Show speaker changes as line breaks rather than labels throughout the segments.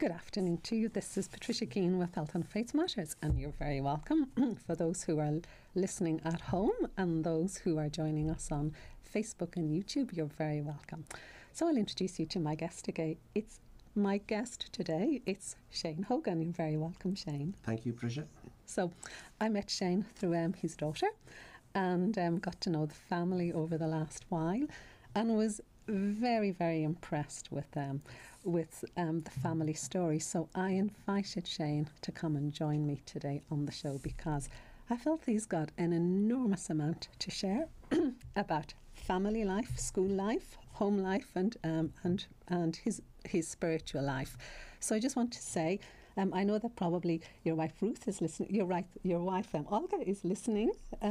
Good afternoon to you. This is Patricia Keane with Health and Faith Matters, and you're very welcome for those who are listening at home and those who are joining us on Facebook and YouTube. You're very welcome. So I'll introduce you to my guest today. It's Shane Hogan. You're very welcome, Shane.
Thank you, Patricia.
So I met Shane through his daughter and got to know the family over the last while and was very, very impressed with the family story. So I invited Shane to come and join me today on the show because I felt he's got an enormous amount to share about family life, school life, home life, and his spiritual life. So I just want to say, I know that probably your wife Ruth is listening. You're right. Your wife Olga is listening.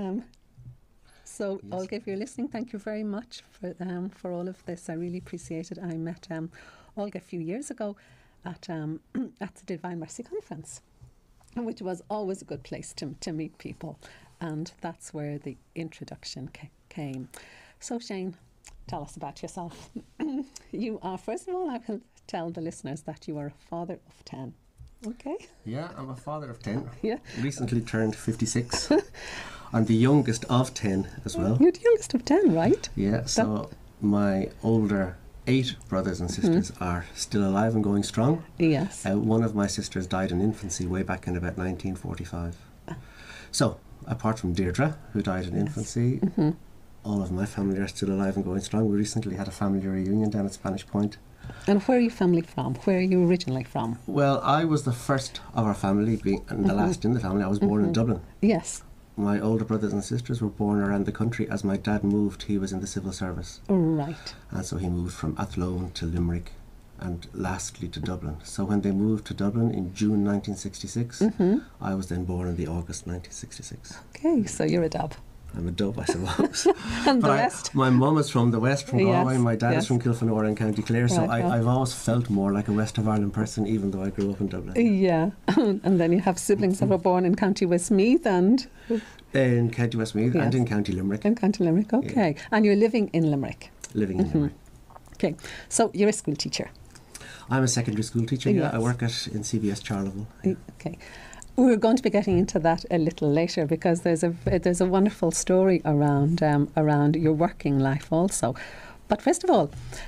So yes. Olga, if you're listening, thank you very much for all of this. I really appreciate it. I met Olga a few years ago at the Divine Mercy Conference, which was always a good place to meet people, and that's where the introduction came. So Shane, tell us about yourself. You are, first of all, I will tell the listeners that you are a father of 10. Okay.
Yeah, I'm a father of 10.
Yeah.
Recently turned 56. I'm the youngest of 10 as well.
You're the youngest of 10, right?
Yeah, so my older 8 brothers and sisters are still alive and going strong.
Yes.
One of my sisters died in infancy way back in about 1945. So, apart from Deirdre, who died in infancy, all of my family are still alive and going strong. We recently had a family reunion down at Spanish Point.
And where are your family from? Where are you originally from?
Well, I was the first of our family, and the last in the family. I was born in Dublin.
Yes.
My older brothers and sisters were born around the country. As my dad moved, he was in the civil service.
Right.
And so he moved from Athlone to Limerick and lastly to Dublin. So when they moved to Dublin in June 1966, I was then born in the August 1966.
Okay, so you're a dub.
I'm a dub, I suppose.
And the rest?
My mum is from the west, from Galway. My dad is from Kilfenora in County Clare. So I've always felt more like a West of Ireland person, even though I grew up in Dublin.
Yeah. And then you have siblings that were born in County Westmeath and...
In County Westmeath and in County Limerick.
In County Limerick, okay. Yeah. And you're living in Limerick?
Living in Limerick.
Okay. So you're a school teacher?
I'm a secondary school teacher, I work in CBS Charleville.
Okay. We're going to be getting into that a little later because there's a wonderful story around your working life also. But first of all,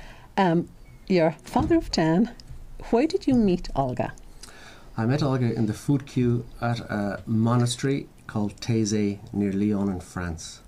you're father of 10. Where did you meet Olga?
I met Olga in the food queue at a monastery called Taizé near Lyon in France.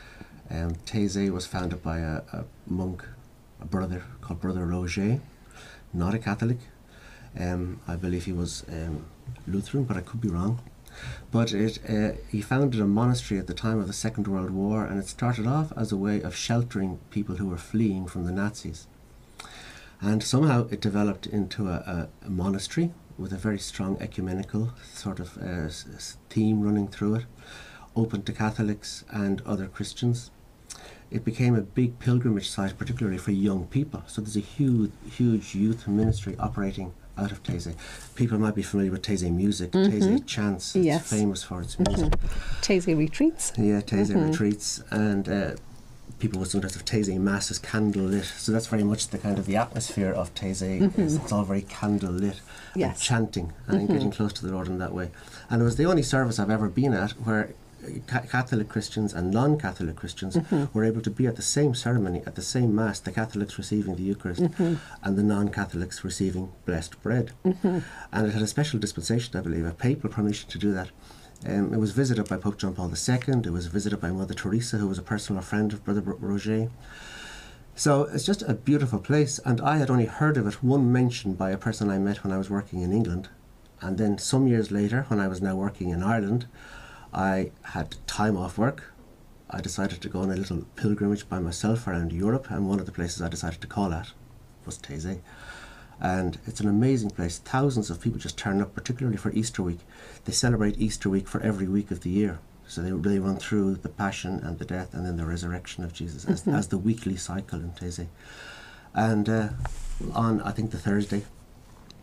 Taizé was founded by a monk, a brother called Brother Roger, not a Catholic. I believe he was Lutheran, but I could be wrong. But he founded a monastery at the time of the Second World War, and it started off as a way of sheltering people who were fleeing from the Nazis. And somehow it developed into a monastery with a very strong ecumenical sort of theme running through it, open to Catholics and other Christians. It became a big pilgrimage site, particularly for young people. So there's a huge youth ministry operating out of Taizé. People might be familiar with Taizé music, Taizé chants. It's famous for its music.
Taizé retreats.
Yeah, Taizé retreats, and people would sometimes have Taizé masses candle lit. So that's very much the kind of the atmosphere of Taizé. It's all very candle lit, and chanting and getting close to the Lord in that way. And it was the only service I've ever been at where Catholic Christians and non-Catholic Christians were able to be at the same ceremony, at the same Mass, the Catholics receiving the Eucharist and the non-Catholics receiving blessed bread. And it had a special dispensation, I believe, a papal permission to do that. It was visited by Pope John Paul II. It was visited by Mother Teresa, who was a personal friend of Brother Roger. So it's just a beautiful place, and I had only heard of it one mention by a person I met when I was working in England. And then some years later, when I was now working in Ireland, I had time off work. I decided to go on a little pilgrimage by myself around Europe, and one of the places I decided to call at was Taizé. And it's an amazing place. Thousands of people just turn up, particularly for Easter week. They celebrate Easter week for every week of the year. So they run through the Passion and the death and then the resurrection of Jesus as the weekly cycle in Taizé. And on, I think, the Thursday,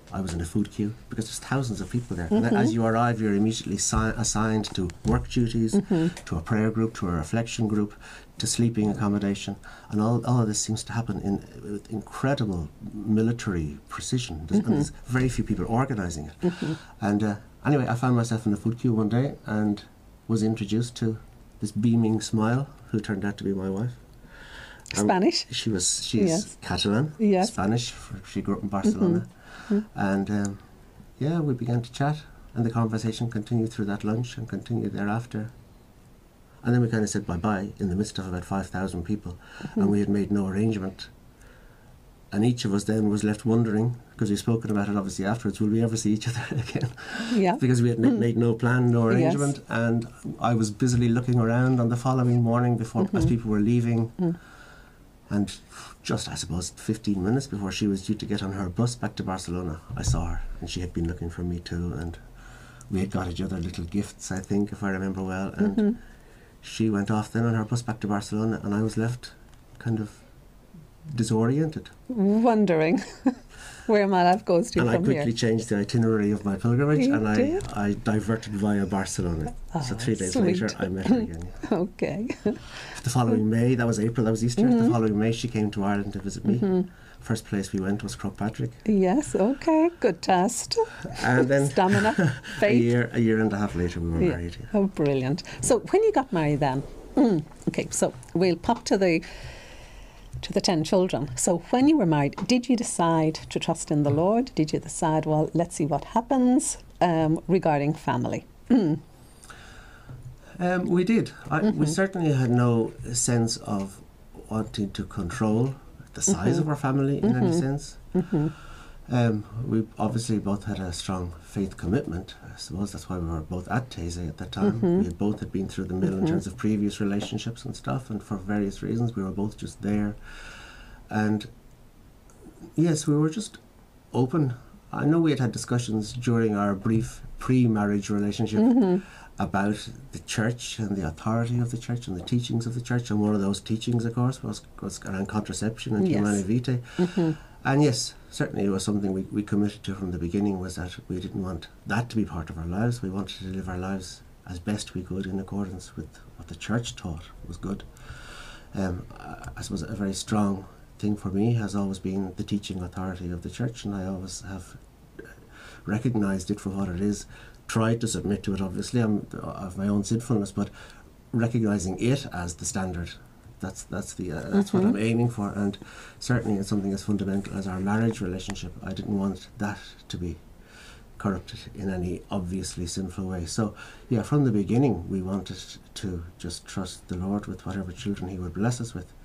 I was in a food queue, because there's thousands of people there. And as you arrive, you're immediately assigned to work duties, to a prayer group, to a reflection group, to sleeping accommodation. And all of this seems to happen with incredible military precision. There's very few people organising it. And anyway, I found myself in a food queue one day and was introduced to this beaming smile who turned out to be my wife.
Spanish?
She's
yes.
Catalan,
yes.
Spanish. She grew up in Barcelona. And yeah, we began to chat, and the conversation continued through that lunch and continued thereafter. And then we kind of said bye-bye in the midst of about 5,000 people, and we had made no arrangement. And each of us then was left wondering, because we've spoken about it obviously afterwards, will we ever see each other again?
Yeah.
Because we had made no plan, no arrangement. Yes. And I was busily looking around on the following morning before, as people were leaving. And just, I suppose, 15 minutes before she was due to get on her bus back to Barcelona, I saw her, and she had been looking for me too, and we had got each other little gifts, I think, if I remember well, and she went off then on her bus back to Barcelona, and I was left kind of disoriented.
Wondering where my life goes to
and
from here.
And I quickly changed the itinerary of my pilgrimage,
you
and
did?
I diverted via Barcelona. So 3 days later, I met her again.
Okay.
The following May, that was April, that was Easter. The following May, she came to Ireland to visit me. First place we went was Croagh-Patrick.
Yes, okay, good test.
And then
stamina, faith.
a year and a half later, we were married. Yeah.
Oh, brilliant. So when you got married then, okay, so we'll pop to the 10 children. So when you were married, did you decide to trust in the Lord? Did you decide, well, let's see what happens regarding family?
We did. We certainly had no sense of wanting to control the size of our family in any sense. We obviously both had a strong faith commitment. I suppose that's why we were both at Taizé at that time. We both had been through the mill in terms of previous relationships and stuff, and for various reasons we were both just there. And yes, we were just open. I know we had had discussions during our brief pre-marriage relationship about the church and the authority of the church and the teachings of the church, and one of those teachings, of course, was around contraception and Humanae Vitae. And yes, certainly it was something we committed to from the beginning, was that we didn't want that to be part of our lives. We wanted to live our lives as best we could in accordance with what the church taught was good. I suppose a very strong thing for me has always been the teaching authority of the church, and I always have recognised it for what it is, tried to submit to it, obviously, of my own sinfulness, but recognising it as the standard. That's what I'm aiming for, and certainly in something as fundamental as our marriage relationship, I didn't want that to be corrupted in any obviously sinful way. So yeah, from the beginning we wanted to just trust the Lord with whatever children he would bless us with.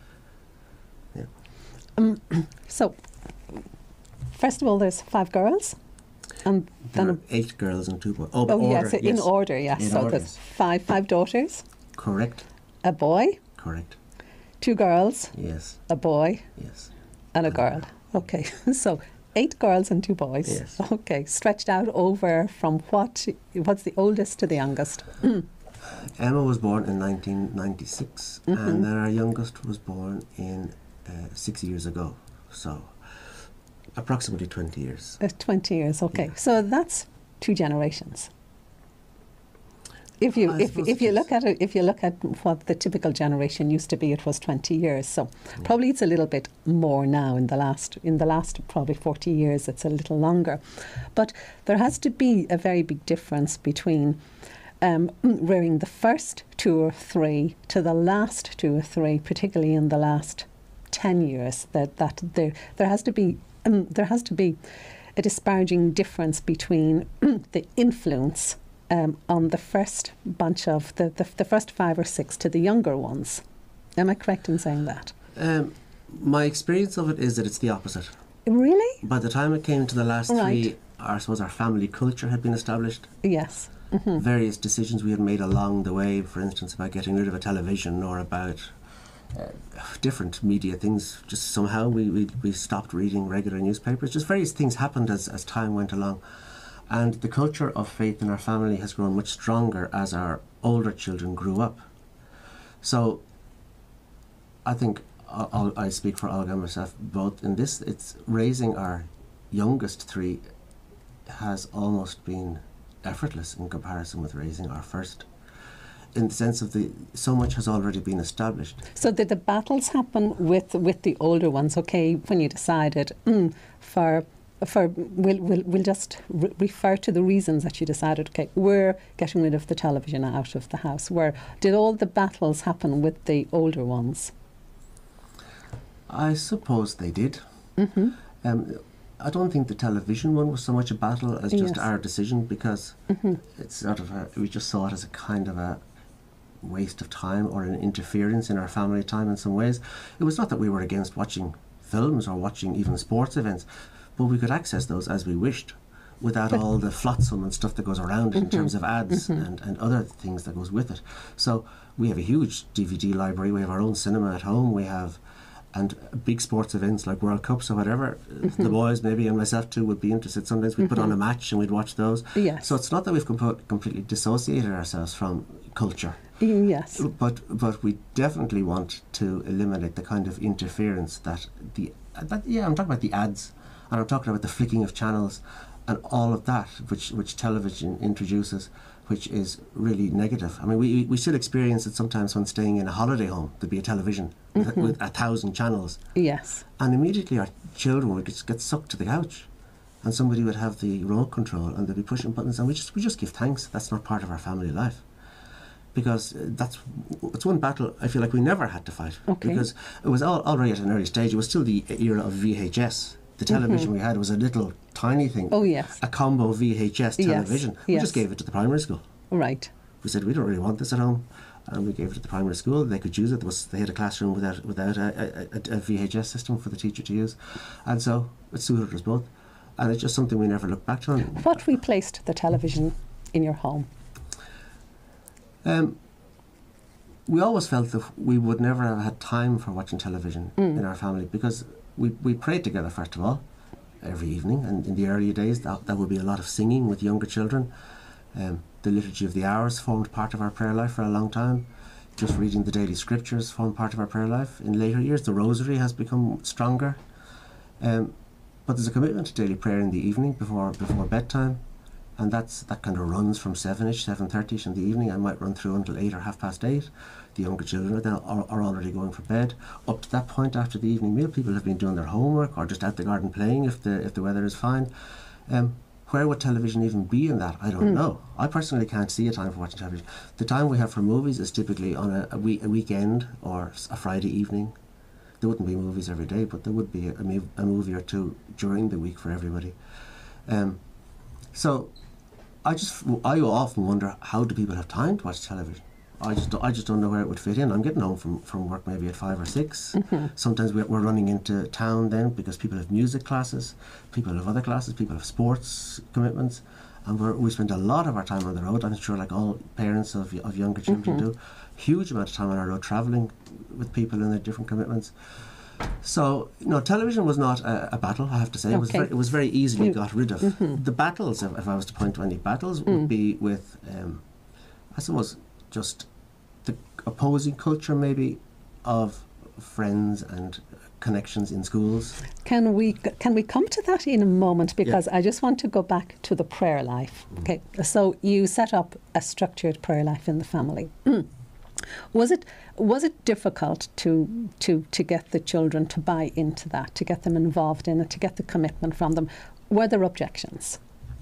Yeah.
So first of all, there's 5 girls, and
there are 8 girls and 2 boys.
Yes, in order, yes. So there's 5 daughters.
Correct.
A boy.
Correct.
2 girls.
Yes.
A boy.
Yes.
And a girl. Okay, so 8 girls and 2 boys.
Yes.
Okay, stretched out over from what's the oldest to the youngest?
Emma was born in 1996, and then our youngest was born in 6 years ago. So approximately 20 years.
20 years, okay. Yeah. So that's 2 generations. If you look at it, if you look at what the typical generation used to be, it was 20 years. So probably it's a little bit more now. In the last probably 40 years, it's a little longer. But there has to be a very big difference between rearing the first 2 or 3 to the last 2 or 3, particularly in the last 10 years. That there has to be a disparaging difference between the influence on the first bunch of the first 5 or 6 to the younger ones. Am I correct in saying that?
My experience of it is that it's the opposite.
Really?
By the time it came to the last 3, I suppose our family culture had been established.
Yes.
Various decisions we had made along the way, for instance, about getting rid of a television or about different media things. Just somehow we stopped reading regular newspapers. Just various things happened as time went along. And the culture of faith in our family has grown much stronger as our older children grew up. So I think I speak for Olga and myself both in this. It's raising our youngest 3 has almost been effortless in comparison with raising our first, in the sense of so much has already been established.
So did the battles happen with the older ones? Okay, when you decided we'll just refer to the reasons that you decided, okay, we're getting rid of the television out of the house. Did all the battles happen with the older ones?
I suppose they did. I don't think the television one was so much a battle as just our decision, because it's sort of we just saw it as a kind of a waste of time or an interference in our family time in some ways. It was not that we were against watching films or watching even sports events, but we could access those as we wished without all the flotsam and stuff that goes around it in terms of ads and other things that goes with it. So we have a huge DVD library, we have our own cinema at home, we have and big sports events like World Cups or whatever, the boys maybe and myself too would be interested. Sometimes we'd put on a match and we'd watch those.
Yes.
So it's not that we've completely dissociated ourselves from culture.
Yes.
But we definitely want to eliminate the kind of interference that I'm talking about the ads, and I'm talking about the flicking of channels and all of that which television introduces, which is really negative. I mean, we still experience it sometimes when staying in a holiday home. There'd be a television with 1,000 channels.
Yes.
And immediately our children would get sucked to the couch, and somebody would have the remote control and they'd be pushing buttons, and we just give thanks. That's not part of our family life. Because it's one battle I feel like we never had to fight.
Okay.
Because it was already at an early stage. It was still the era of VHS. The television we had was a little tiny thing.
Oh, yes.
A combo VHS television.
Yes.
We just gave it to the primary school.
Right.
We said, we don't really want this at home. And we gave it to the primary school. They could use it. They had a classroom without a VHS system for the teacher to use. And so it suited us both. And it's just something we never looked back on.
What replaced the television in your home?
We always felt that we would never have had time for watching television in our family, because we prayed together, first of all, every evening. And in the earlier days, that would be a lot of singing with younger children. The Liturgy of the Hours formed part of our prayer life for a long time. Just reading the daily scriptures formed part of our prayer life. In later years, the Rosary has become stronger. But there's a commitment to daily prayer in the evening before bedtime. And that kind of runs from 7ish, 7:30ish in the evening. I might run through until 8 or 8:30. The younger children are already going for bed. Up to that point, after the evening meal, people have been doing their homework or just out the garden playing if the weather is fine. Where would television even be in that? I don't know. I personally can't see a time for watching television. The time we have for movies is typically on a weekend or a Friday evening. There wouldn't be movies every day, but there would be a movie or two during the week for everybody. So I often wonder, how do people have time to watch television? I just don't know where it would fit in. I'm getting home from work maybe at 5 or 6. Sometimes we're running into town then because people have music classes, people have other classes, people have sports commitments, and we spend a lot of our time on the road. I'm sure like all parents of younger children do. Huge amount of time on our road travelling with people and their different commitments. So, television was not a battle, I have to say.
Okay.
It was very easily got rid of. The battles, if I was to point to any battles, would be with, I suppose, just the opposing culture maybe of friends and connections in schools.
Can we come to that in a moment, because I just want to go back to the prayer life. Okay, so you set up a structured prayer life in the family. Was it difficult to get the children to buy into that, to get them involved in it, to get the commitment from them? Were there objections?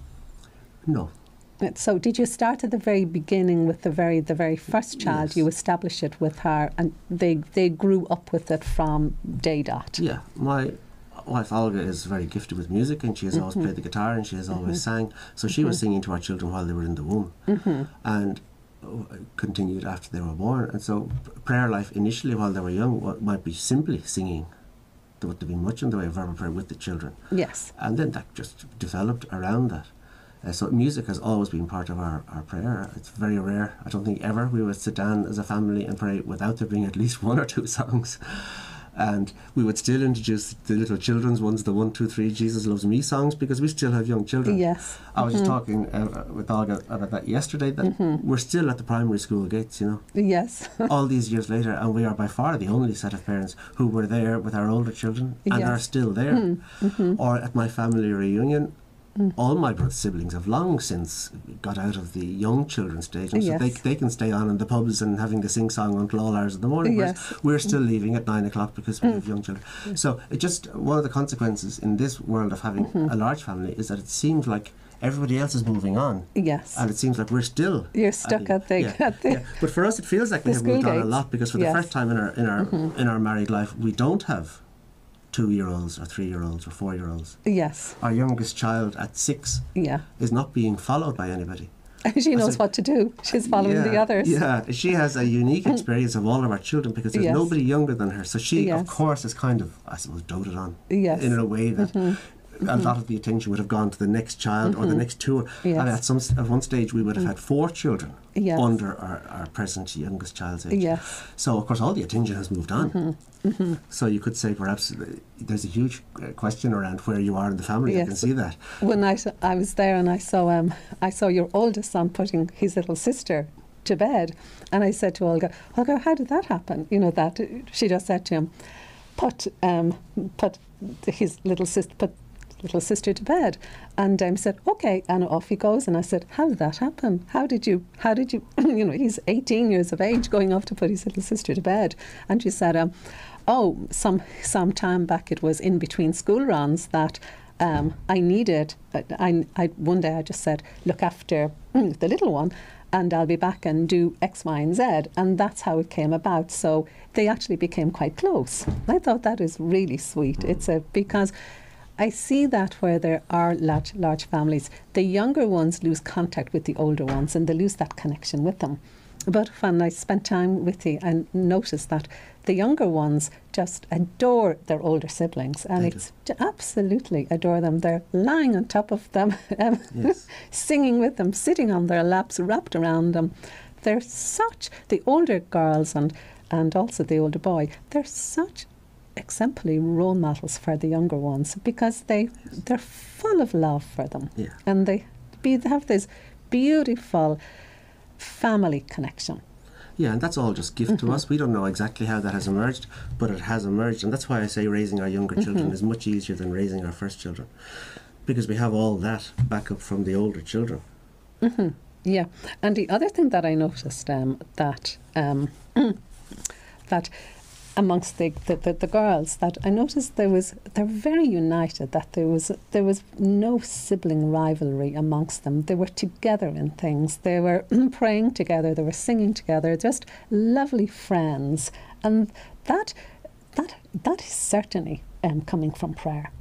No.
So did you start at the very beginning with the very first child?
Yes.
You established it with her, and they grew up with it from day dot?
Yeah, my wife Olga is very gifted with music, and she has always played the guitar, and she has always sang. So she was singing to our children while they were in the womb, and continued after they were born. And so prayer life initially while they were young might be simply singing. There wouldn't have been much in the way of verbal prayer with the children.
Yes.
And then that just developed around that. So music has always been part of our prayer. It's very rare. I don't think ever we would sit down as a family and pray without there being at least 1 or 2 songs. And we would still introduce the little children's ones, the 1, 2, 3 Jesus Loves Me songs, because we still have young children.
Yes.
I was just talking with Olga about that yesterday, that we're still at the primary school gates,
Yes.
all these years later, and we are by far the only set of parents who were there with our older children and are still there. Or at my family reunion, all my brother's siblings have long since got out of the young children stage, and
yes.
so they can stay on in the pubs and having to sing song until all hours of the morning,
yes.
whereas we're still leaving at 9 o'clock because we have young children. So it just, one of the consequences in this world of having a large family is that it seems like everybody else is moving on.
Yes.
And it seems like we're still...
You're stuck at the
But for us it feels like we have moved on a lot, because for the
yes.
first time in our married life, we don't have 2-year-olds or 3-year-olds or 4-year-olds.
Yes.
Our youngest child at 6 is not being followed by anybody.
She knows what to do. She's following the others.
Yeah, she has a unique experience of all of our children, because there's nobody younger than her. So she, of course, is kind of, I suppose, doted on in a way that a lot of the attention would have gone to the next child or the next two.
Yes.
And at one stage we would have had 4 children under our present youngest child's age.
Yes.
So, of course, all the attention has moved on. So you could say perhaps there's a huge question around where you are in the family.
Yes.
I can see that.
When I was there and I saw your oldest son putting his little sister to bed, and I said to Olga, how did that happen? You know, that she just said to him, put his little sister to bed, and said okay, and off he goes. And I said, how did that happen? How did you you know, he's 18 years of age going off to put his little sister to bed. And she said, some time back, it was in between school runs that I needed, one day I just said, look after the little one and I'll be back and do X, Y and Z. And that's how it came about. So they actually became quite close. I thought that is really sweet. Because I see that where there are large families, the younger ones lose contact with the older ones and they lose that connection with them. But when I spent time with you, I noticed that the younger ones just adore their older siblings, and absolutely adore them. They're lying on top of them, singing with them, sitting on their laps, wrapped around them. They're such, the older girls and also the older boy, they're such exemplary role models for the younger ones, because they're full of love for them, and they have this beautiful family connection.
Yeah, and that's all just gift to us. We don't know exactly how that has emerged, but it has emerged, and that's why I say raising our younger children is much easier than raising our first children, because we have all that backup from the older children.
Yeah, and the other thing that I noticed that amongst the girls, that I noticed they're very united, that there was no sibling rivalry amongst them. They were together in things. They were praying together, they were singing together, just lovely friends. And that is certainly coming from prayer.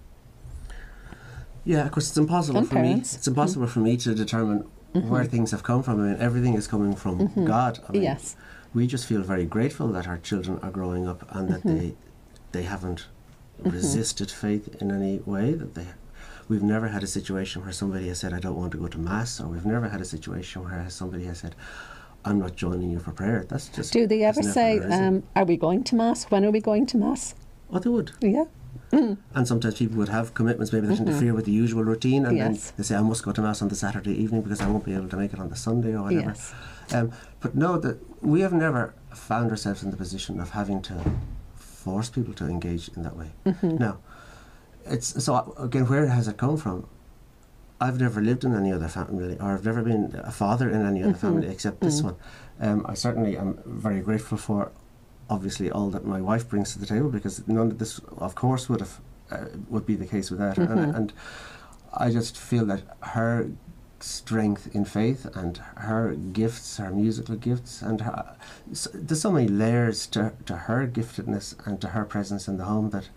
Yeah, of course, it's impossible for me. It's impossible for me to determine where things have come from. I mean, everything is coming from God. I mean, we just feel very grateful that our children are growing up and that they haven't resisted faith in any way. We've never had a situation where somebody has said, I don't want to go to Mass, or we've never had a situation where somebody has said, I'm not joining you for prayer. That's just... Do
they ever say, are we going to Mass? When are we going to Mass?
Oh, they would.
Yeah.
And sometimes people would have commitments maybe that interfere with the usual routine, and then they say, I must go to Mass on the Saturday evening because I won't be able to make it on the Sunday or whatever. But no, that we have never found ourselves in the position of having to force people to engage in that way. Now, it's so again, where has it come from? I've never lived in any other family, or I've never been a father in any other family except this one. I certainly am very grateful for, obviously, all that my wife brings to the table, because none of this, of course, would be the case without her. And I just feel that her strength in faith and her gifts, her musical gifts, and there's so many layers to her giftedness and to her presence in the home that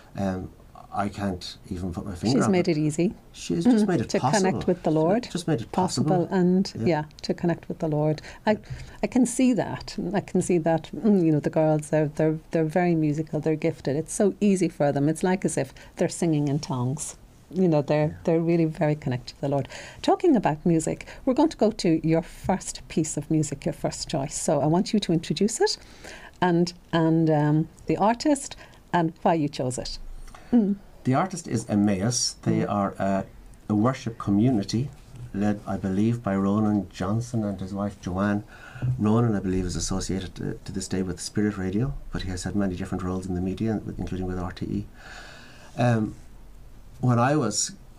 I can't even put my finger on.
She's made it easy.
She's just made it
to
possible.
Connect with the Lord.
Just made it possible.
And to connect with the Lord. I can see that. I can see that. You know, the girls, they're very musical. They're gifted. It's so easy for them. It's like as if they're singing in tongues. You know, they're really very connected to the Lord. Talking about music, we're going to go to your first piece of music, your first choice. So I want you to introduce it, and the artist, and why you chose it.
The artist is Emmaus. They are a worship community led, I believe, by Ronan Johnson and his wife Joanne. Ronan, I believe, is associated to this day with Spirit Radio, but he has had many different roles in the media, including with RTE. When I was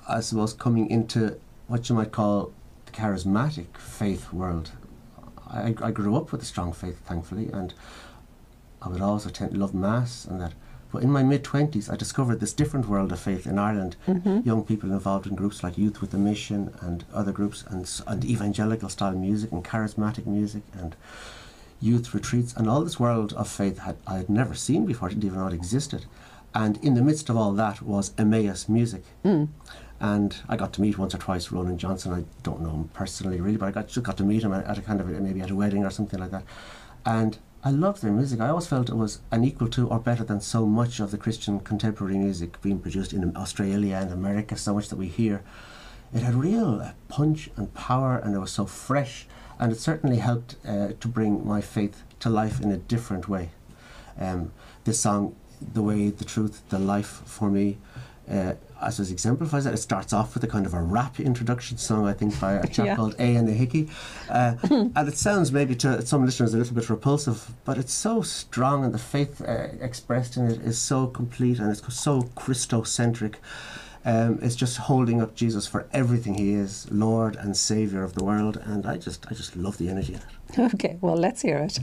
I suppose, coming into what you might call the charismatic faith world. I grew up with a strong faith, thankfully, and I would also tend to love Mass and that. But in my mid-20s, I discovered this different world of faith in Ireland. Young people involved in groups like Youth with a Mission and other groups, and evangelical-style music and charismatic music and youth retreats. And all this world of faith I had never seen before. It didn't even know it existed. And in the midst of all that was Emmaus music. And I got to meet once or twice Ronan Johnson. I don't know him personally, really, but I just got to meet him at a kind of, maybe at a wedding or something like that. And I loved their music. I always felt it was an equal to or better than so much of the Christian contemporary music being produced in Australia and America, so much that we hear. It had real punch and power, and it was so fresh, and it certainly helped to bring my faith to life in a different way. This song, The Way, the Truth, the Life, for me, I suppose exemplifies that. It starts off with a kind of a rap introduction song, I think, by a chap called A and the Hickey. And it sounds maybe to some listeners a little bit repulsive, but it's so strong, and the faith expressed in it is so complete, and it's so Christocentric. It's just holding up Jesus for everything he is, Lord and Saviour of the world, and I just love the energy of it.
Okay, well, let's hear it.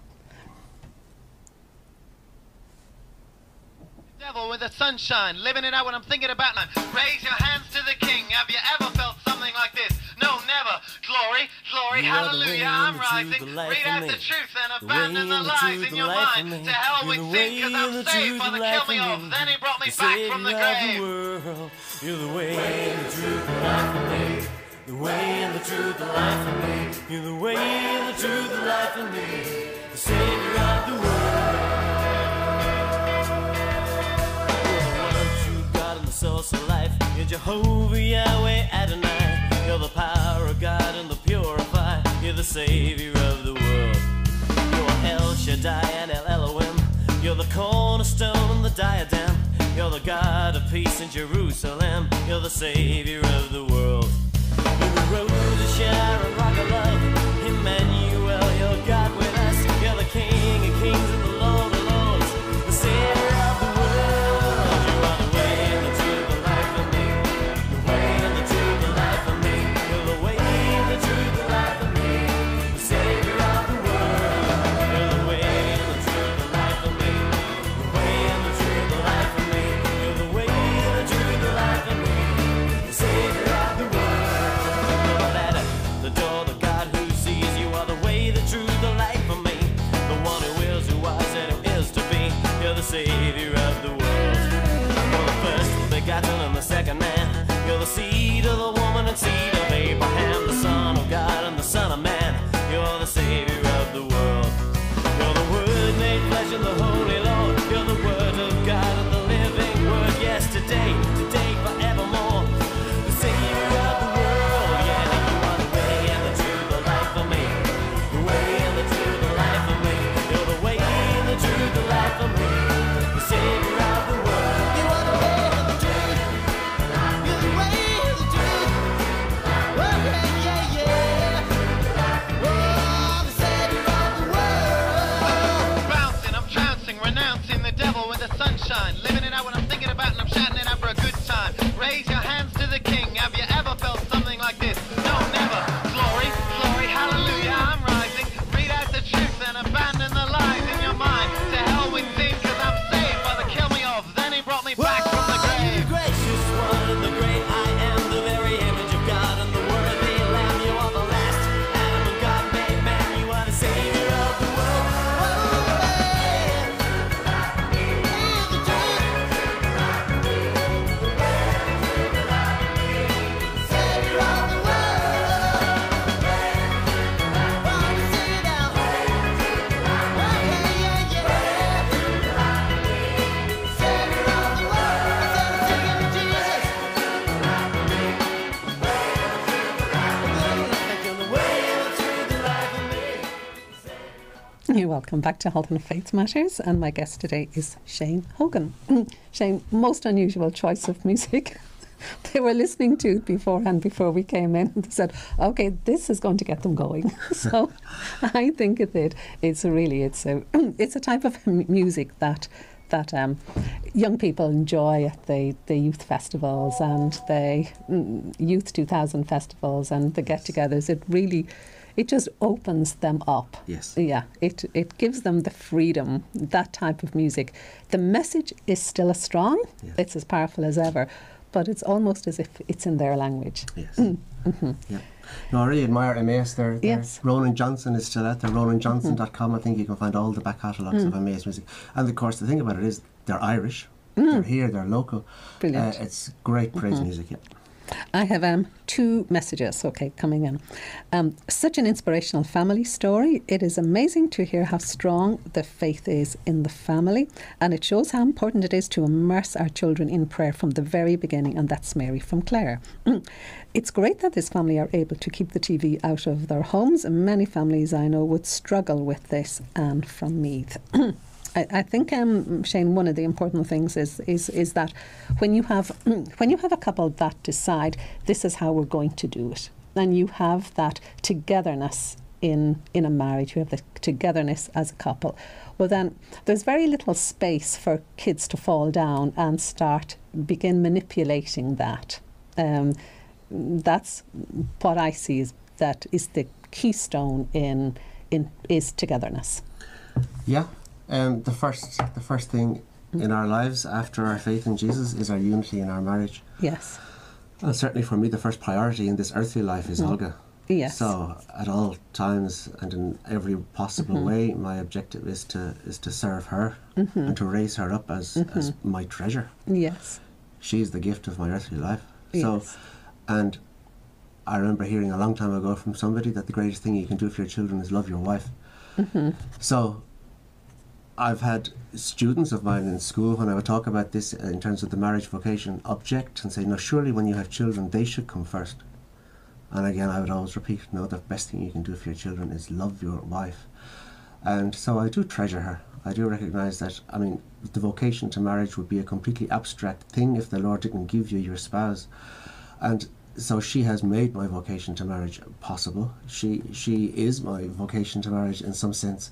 With the sunshine, living it out when I'm thinking about none. Raise your hands to the King. Have you ever felt something like this? No, never. Glory, glory, hallelujah, I'm rising. Read out the truth and abandon the lies in your mind. To hell with sin, cause I'm saved. Father, kill me off. Then he brought me back from the grave.
You're the way and the truth, the life for me. The way and the truth, the life for me. You're the way and the truth, the life for me. The Savior of the world. Source of life, you're Jehovah, Yahweh, Adonai. You're the power of God and the purifier. You're the Savior of the world. You're El Shaddai and El Elohim. You're the cornerstone and the diadem. You're the God of peace in Jerusalem. You're the Savior of the world. You're the rose of Sharon, rock of love. Emmanuel, you're God with us. You're the King of kings and the Lord of lords. The Savior of the world. You are the way and the truth, the life for me. The way and the truth, the life for me. You're the way and the truth, the life for me. The Savior of the world. You're the way and the truth, the life for me. The way and the truth, the life for me. You're the way and the truth, the life for me. The Savior of the world. You're the ladder, the door, the God who sees. You are the way, the truth, the life for me. The one who is, who was, and who is to be. You're the Savior of the world. You're the first begotten and the second man. You're the seed of the woman and seed of Abraham, the Son of God and the Son of Man. You're the Savior of the world. You're the Word made flesh and the Holy Lord. You're the Word of God and the living Word. Yesterday, today, forevermore. The Savior of the world. Yeah, you are the way and the truth, the life for me. The way and the truth, the life for me. You're the way and the truth, the life for me. The Savior of the world. You are the way and the truth. You're the way and the truth. Oh, yeah, yeah, yeah. Oh, the Savior of the world.
Bouncing, I'm trouncing, renouncing the devil with the sunshine. Living it out when I'm thinking about, and I'm shouting it out for a good time. Raise your hands to the King. Have you ever felt something like this? No, never. Glory, glory, hallelujah, I'm rising. Read out the truth and abandon the lies in your mind. To hell with sin, cause I'm saved. Father, kill me off. Then he brought me back from the grave.
The gracious one and the great I am, the very image of God and the worthy Lamb. You are the last Adam and God made man. You are the Savior of the world. Savior of the world. Want to see it now. Yeah, yeah, yeah. Savior of the world. Savior Jesus.
You're welcome back to Health and Faith Matters, and my guest today is Shane Hogan. Shane, most unusual choice of music. They were listening to it beforehand before we came in, and they said, okay, this is going to get them going. So I think it did. It's a type of music that that young people enjoy at the youth festivals and the Youth 2000 festivals and the get-togethers. It just opens them up.
Yes.
Yeah, it gives them the freedom, that type of music. The message is still as strong, it's as powerful as ever, but it's almost as if it's in their language.
Yes. Yeah. No, I really admire Emmaus.
Yes.
Ronan Johnson is still out there, ronanjohnson.com. I think you can find all the back catalogues of Emmaus music. And of course, the thing about it is they're Irish, they're here, they're local.
Brilliant.
It's great praise music, yeah.
I have 2 messages, coming in. Such an inspirational family story. It is amazing to hear how strong the faith is in the family, and it shows how important it is to immerse our children in prayer from the very beginning, and that's Mary from Clare. It's great that this family are able to keep the TV out of their homes. Many families I know would struggle with this, and from Meath. I think, Shane, one of the important things is that when you have a couple that decide this is how we're going to do it, and you have that togetherness in a marriage, you have the togetherness as a couple, well then there's very little space for kids to fall down and begin manipulating that. That's what I see is the keystone is togetherness.
Yeah. The first thing in our lives after our faith in Jesus is our unity in our marriage.
Yes.
And certainly for me, the first priority in this earthly life is Olga.
Yes.
So at all times and in every possible way, my objective is to serve her and to raise her up as my treasure.
Yes.
She's the gift of my earthly life.
Yes.
So, and I remember hearing a long time ago from somebody that the greatest thing you can do for your children is love your wife. So I've had students of mine in school, when I would talk about this in terms of the marriage vocation, object and say, no, surely when you have children, they should come first. And again, I would always repeat, no, the best thing you can do for your children is love your wife. And so I do treasure her. I do recognise that, the vocation to marriage would be a completely abstract thing if the Lord didn't give you your spouse. And so she has made my vocation to marriage possible. She is my vocation to marriage in some sense.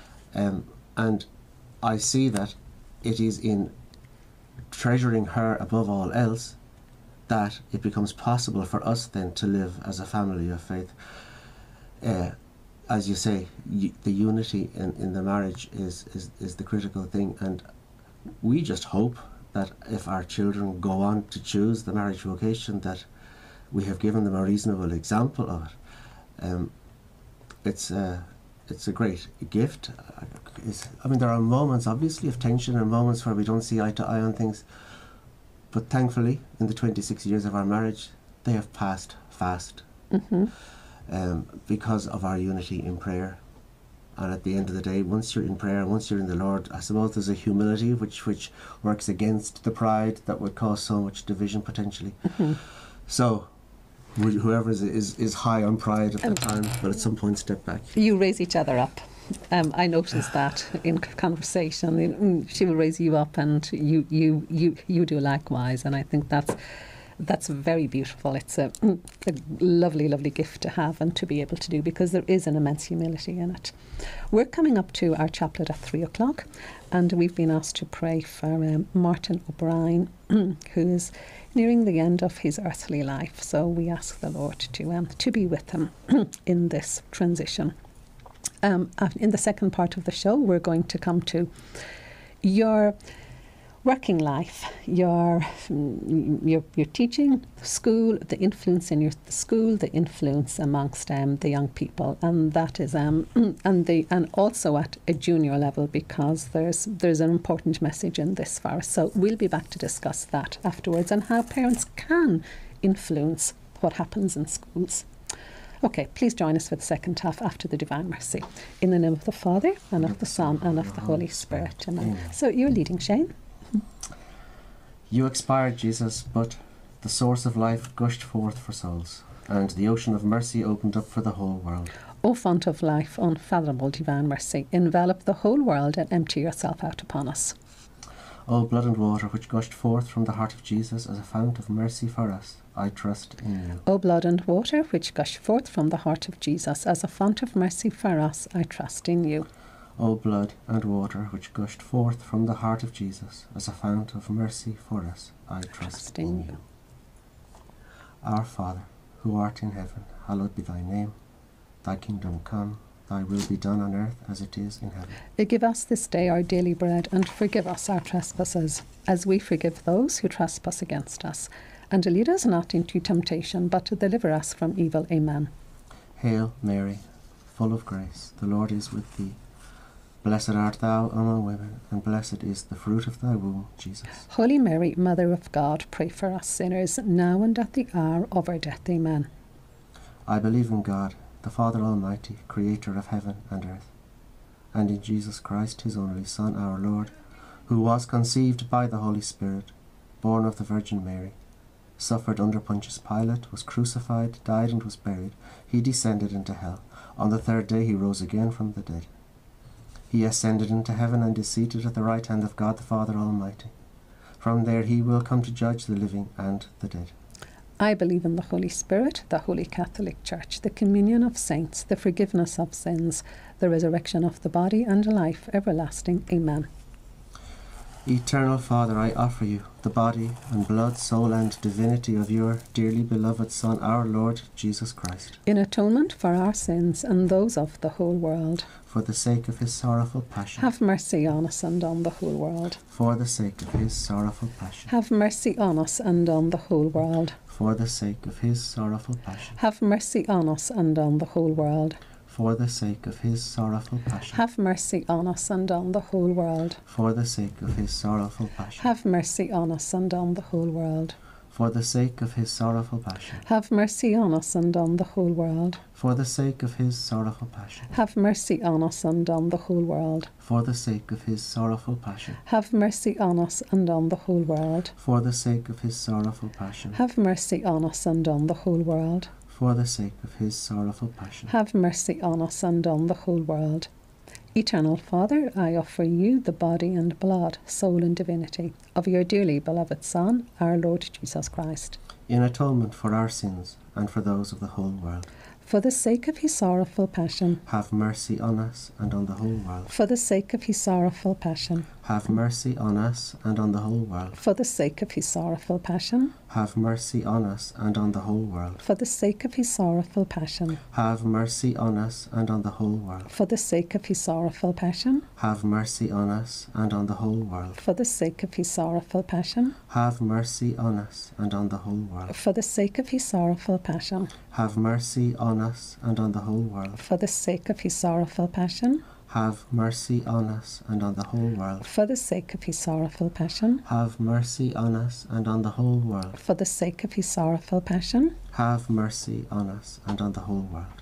And I see that it is in treasuring her above all else that it becomes possible for us then to live as a family of faith. As you say, the unity in the marriage is the critical thing, and we just hope that if our children go on to choose the marriage vocation, that we have given them a reasonable example of it. It's a great gift. There are moments, obviously, of tension and moments where we don't see eye to eye on things. But thankfully, in the 26 years of our marriage, they have passed fast because of our unity in prayer. And at the end of the day, once you're in prayer, once you're in the Lord, I suppose there's a humility which works against the pride that would cause so much division potentially. So whoever is high on pride at that time, but at some point step back.
You raise each other up. I noticed that in conversation. She will raise you up, and you do likewise. And I think that's very beautiful. It's a lovely, lovely gift to have and to be able to do, because there is an immense humility in it. We're coming up to our chaplet at 3:00, and we've been asked to pray for Martin O'Brien, who is nearing the end of his earthly life. So we ask the Lord to be with him in this transition. In the second part of the show, we're going to come to your working life, your teaching, school, the influence in the school, the influence amongst the young people, and that is and also at a junior level, because there's an important message in this for us. So we'll be back to discuss that afterwards, and how parents can influence what happens in schools. Okay, please join us for the second half after the Divine Mercy. In the name of the Father, and of the Son, and of the Holy Spirit. Amen. So you're leading, Shane.
You expired, Jesus, but the source of life gushed forth for souls, and the ocean of mercy opened up for the whole world.
O font of life, unfathomable Divine Mercy, envelop the whole world and empty yourself out upon us.
O blood and water which gushed forth from the heart of Jesus as a fount of mercy for us, I trust in you.
O blood and water which gush forth from the heart of Jesus as a fount of mercy for us, I trust in you.
O blood and water which gushed forth from the heart of Jesus as a fount of mercy for us, I trust in you. Our Father, who art in heaven, hallowed be thy name. Thy kingdom come, thy will be done on earth as it is in heaven.
Give us this day our daily bread, and forgive us our trespasses, as we forgive those who trespass against us. And lead us not into temptation, but deliver us from evil. Amen.
Hail Mary, full of grace, the Lord is with thee. Blessed art thou among women, and blessed is the fruit of thy womb, Jesus.
Holy Mary, Mother of God, pray for us sinners, now and at the hour of our death. Amen.
I believe in God, the Father Almighty, creator of heaven and earth, and in Jesus Christ, his only Son, our Lord, who was conceived by the Holy Spirit, born of the Virgin Mary, suffered under Pontius Pilate, was crucified, died, and was buried. He descended into hell. On the third day he rose again from the dead. He ascended into heaven and is seated at the right hand of God the Father Almighty. From there he will come to judge the living and the dead.
I believe in the Holy Spirit, the Holy Catholic Church, the communion of saints, the forgiveness of sins, the resurrection of the body, and life everlasting. Amen.
Eternal Father, I offer you the body and blood, soul and divinity of your dearly beloved Son, our Lord Jesus Christ,
in atonement for our sins and those of the whole world.
For the sake of his sorrowful passion.
Have mercy on us and on the whole world.
For the sake of his sorrowful passion.
Have mercy on us and on the whole world.
For the sake of his sorrowful passion.
Have mercy on us and on the whole world.
For the sake of his sorrowful passion.
Have mercy on us and on the whole world.
For the sake of his sorrowful passion.
Have mercy on us and on the whole world.
For the sake of his sorrowful passion.
Have mercy on us and on the whole world.
For the sake of his sorrowful passion.
Have mercy on us and on the whole world.
For the sake of his sorrowful passion.
Have mercy on us and on the whole world.
For the sake of his sorrowful passion.
Have mercy on us and on the whole world.
For the sake of his sorrowful passion.
Have mercy on us and on the whole world. Eternal Father, I offer you the body and blood, soul and divinity of your dearly beloved Son, our Lord Jesus Christ,
in atonement for our sins and for those of the whole world.
For the sake of his sorrowful passion.
Have mercy on us and on the whole world.
For the sake of his sorrowful passion.
Have mercy on us and on the whole world.
For the sake of his sorrowful passion.
Have mercy on us and on the whole world.
For the sake of his sorrowful passion.
Have mercy on us and on the whole world.
For the sake of his sorrowful passion.
Have mercy on us and on the whole world.
For the sake of his sorrowful passion.
Have mercy on us and on the whole world.
For the sake of his sorrowful passion.
Have mercy on us and on the whole world.
For the sake of his sorrowful passion.
Have mercy on us and on the whole world.
For the sake of his sorrowful passion.
Have mercy on us and on the whole world.
For the sake of his sorrowful passion.
Have mercy on us and on the whole world.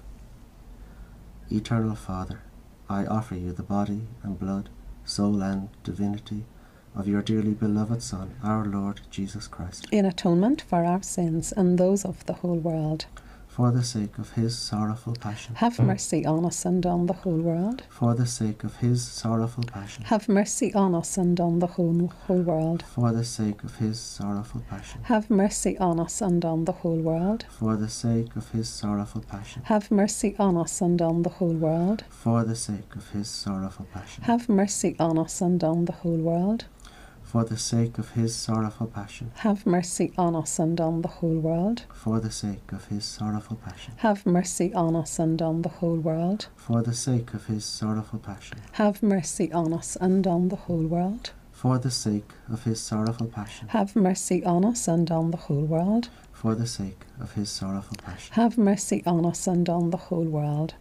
Eternal Father, I offer you the body and blood, soul and divinity of your dearly beloved Son, our Lord Jesus Christ,
in atonement for our sins and those of the whole world.
For the sake of his sorrowful passion.
Have mercy on us and on the whole world.
For the sake of his sorrowful passion.
Have mercy on us and on the whole world.
For the sake of his sorrowful passion.
Have mercy on us and on the whole world.
For the sake of his sorrowful passion.
Have mercy on us and on the whole world.
For the sake of his sorrowful passion.
Have mercy on us and on the whole world.
For the sake of his sorrowful passion.
Have mercy on us and on the whole world.
For the sake of his sorrowful passion.
Have mercy on us and on the whole world.
For the sake of his sorrowful passion.
Have mercy on us and on the whole world.
For the sake of his sorrowful passion.
Have mercy on us and on the whole world.
For the sake of his sorrowful passion.
Have mercy on us and on the whole world.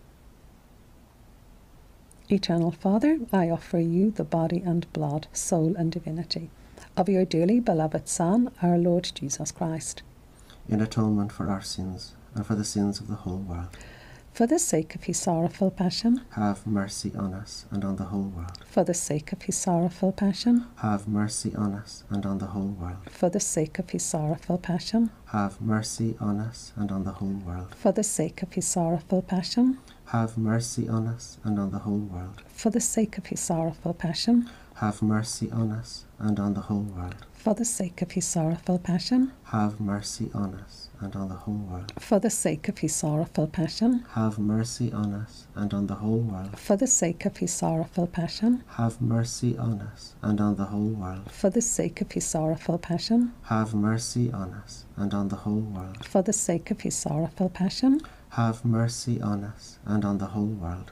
Eternal Father, I offer you the body and blood, soul and divinity of your dearly beloved Son, our Lord Jesus Christ,
in atonement for our sins and for the sins of the whole world.
For the sake of his sorrowful passion.
Have mercy on us and on the whole world.
For the sake of his sorrowful passion.
Have mercy on us and on the whole world.
For the sake of his sorrowful passion.
Have mercy on us and on the whole world.
For the sake of his sorrowful passion.
Have mercy on us and on the whole world.
For the sake of his sorrowful passion.
have mercy on us and on the whole world.
For the sake of his sorrowful passion,
have mercy on us and on the whole world.
For the sake of his sorrowful passion,
have mercy on us and on the whole world.
For the sake of his sorrowful passion,
have mercy on us and on the whole world.
For the sake of his sorrowful passion,
have mercy on us and on the whole world.
For the sake of his sorrowful passion,
have mercy on us and on the whole world.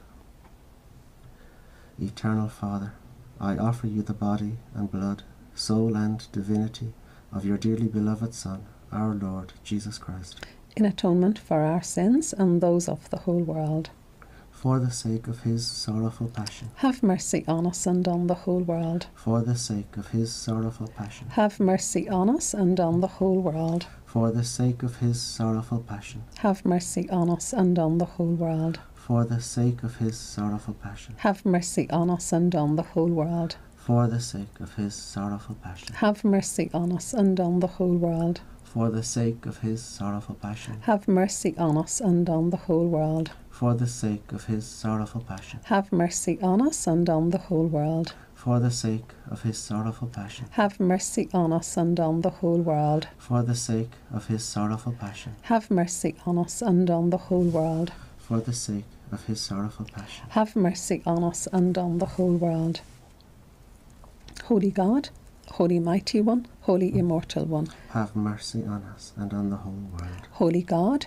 Eternal Father, I offer you the body and blood, soul and divinity of your dearly beloved Son, our Lord Jesus Christ,
in atonement for our sins and those of the whole world.
For the sake of his sorrowful passion,
have mercy on us and on the whole world.
For the sake of his sorrowful passion,
have mercy on us and on the whole world.
For the sake of his sorrowful passion,
have mercy on us and on the whole world.
For the sake of his sorrowful passion,
have mercy on us and on the whole world.
For the sake of his sorrowful passion,
have mercy on us and on the whole world.
For the sake of his sorrowful passion,
have mercy on us and on the whole world.
For the sake of his sorrowful passion,
have mercy on us and on the whole world.
For the sake of his sorrowful passion,
have mercy on us and on the whole world.
For the sake of his sorrowful passion,
have mercy on us and on the whole world.
For the sake of his sorrowful passion,
have mercy on us and on the whole world. Holy God, Holy Mighty One, Holy Immortal One,
have mercy on us and on the whole world.
Holy God,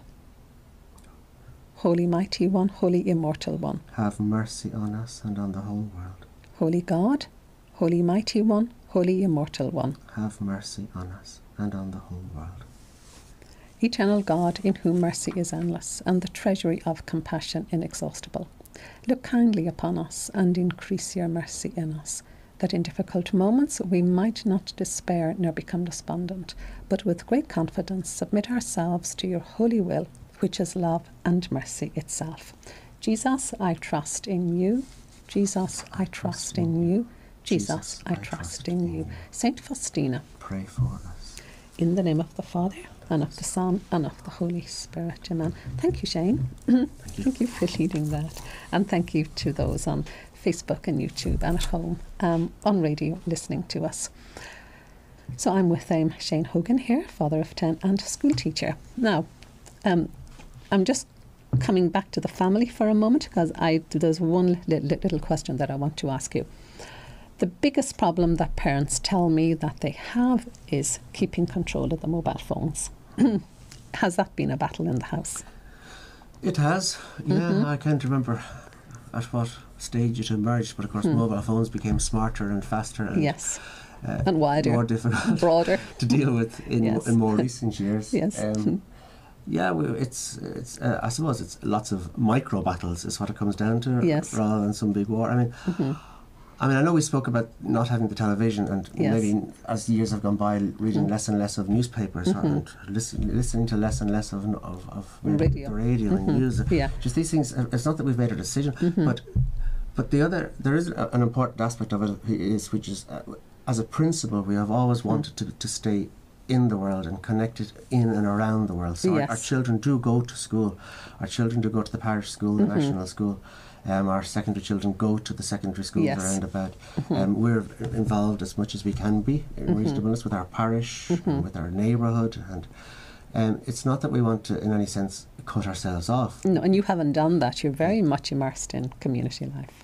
Holy Mighty One, Holy Immortal One,
have mercy on us and on the whole world.
Holy God, Holy Mighty One, Holy Immortal One,
have mercy on us and on the whole world.
Eternal God, in whom mercy is endless and the treasury of compassion inexhaustible, look kindly upon us and increase your mercy in us, that in difficult moments we might not despair nor become despondent, but with great confidence submit ourselves to your holy will, which is love and mercy itself. Jesus, I trust in you. Jesus, I trust in you. Jesus, I trust in you. Saint Faustina,
pray for us.
In the name of the Father, and of the Son, and of the Holy Spirit. Amen. Thank you, Shane. Thank you for leading that. And thank you to those on Facebook and YouTube and at home on radio listening to us. So I'm with Shane Hogan here, father of 10 and school teacher. Now, I'm just coming back to the family for a moment because there's one little question that I want to ask you. The biggest problem that parents tell me that they have is keeping control of the mobile phones. Has that been a battle in the house?
It has, yeah. I can't remember at what stage it emerged, but of course mobile phones became smarter and faster and,
yes. And wider,
more difficult,
broader
to deal with in more recent years.
Yes.
Yeah, it's I suppose it's lots of micro battles is what it comes down to,
yes.
rather than some big war. I mean, I know we spoke about not having the television, and maybe as years have gone by, reading less and less of newspapers and listening to less and less of radio and news.
Yeah.
Just these things. It's not that we've made a decision, but there is an important aspect of it which is as a principle we have always wanted to stay in the world and connected in and around the world. So our children do go to school. Our children do go to the parish school, the national school. Our secondary children go to the secondary schools around about. We're involved as much as we can be in reasonableness with our parish, and with our neighbourhood, and it's not that we want to, in any sense, cut ourselves off.
No, and you haven't done that. You're very much immersed in community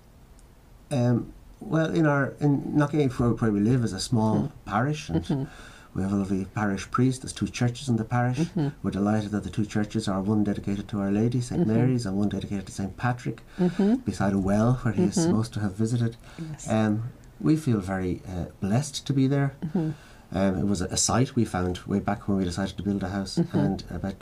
life.
Well, in Knockagh, where we live, is a small parish, and we have a lovely parish priest. There's 2 churches in the parish. We're delighted that the 2 churches are one dedicated to Our Lady, St. Mary's, and one dedicated to St. Patrick, beside a well where he is supposed to have visited.
Yes.
We feel very blessed to be there. It was a site we found way back when we decided to build a house, and about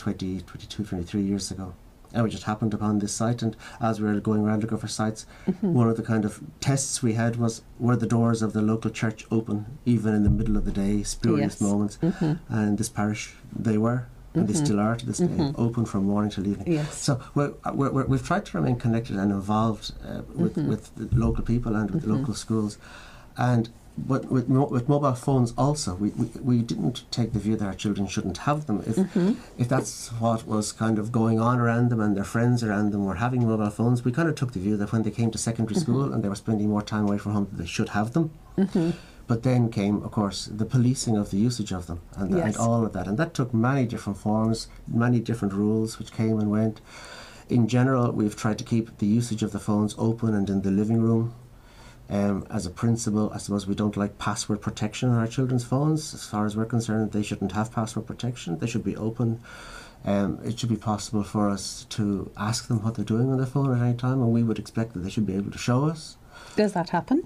23 years ago. And we just happened upon this site, and as we were going around looking for sites, one of the kind of tests we had was, were the doors of the local church open, even in the middle of the day, spurious moments. And this parish, they were, and they still are to this day, open from morning till evening.
Yes.
So we've tried to remain connected and involved with the local people and with the local schools. And but with mobile phones also, we didn't take the view that our children shouldn't have them. If that's what was kind of going on around them and their friends around them were having mobile phones, we kind of took the view that when they came to secondary school and they were spending more time away from home, that they should have them. But then came, of course, the policing of the usage of them and all of that. And that took many different forms, many different rules which came and went. In general, we've tried to keep the usage of the phones open and in the living room. As a principle, I suppose we don't like password protection on our children's phones. As far as we're concerned, they shouldn't have password protection. They should be open. It should be possible for us to ask them what they're doing on their phone at any time, and we would expect that they should be able to show us.
Does that happen?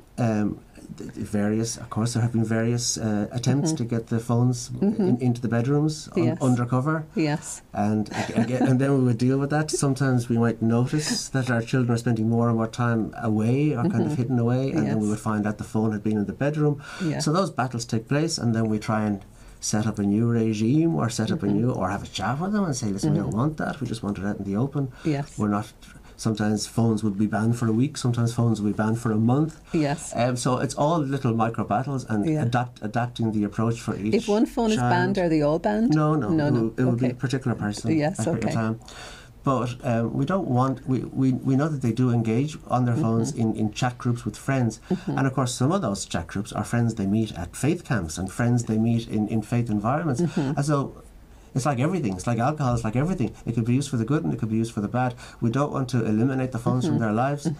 Of course, there have been various attempts to get the phones into the bedrooms undercover.
Yes.
And then we would deal with that. Sometimes we might notice that our children are spending more and more time away or kind of hidden away, and then we would find out the phone had been in the bedroom. Yeah. So those battles take place, and then we try and set up a new regime or set up a new, or have a chat with them and say, listen, we don't want that. We just want it out in the open.
Yes.
We're not... Sometimes phones would be banned for a week, sometimes phones would be banned for a month.
Yes.
So it's all little micro battles and adapting the approach for each.
If one phone is banned, are they all banned?
No. It would be a particular person at a time. But we don't want, we know that they do engage on their phones in chat groups with friends. And of course, some of those chat groups are friends they meet at faith camps and friends they meet in faith environments. And so it's like everything. It's like alcohol. It's like everything. It could be used for the good and it could be used for the bad. We don't want to eliminate the phones from their lives.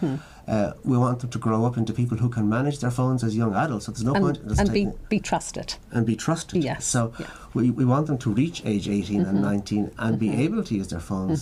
We want them to grow up into people who can manage their phones as young adults. So there's no point in
and be trusted.
And be trusted.
Yes.
So we want them to reach age 18 and 19 and be able to use their phones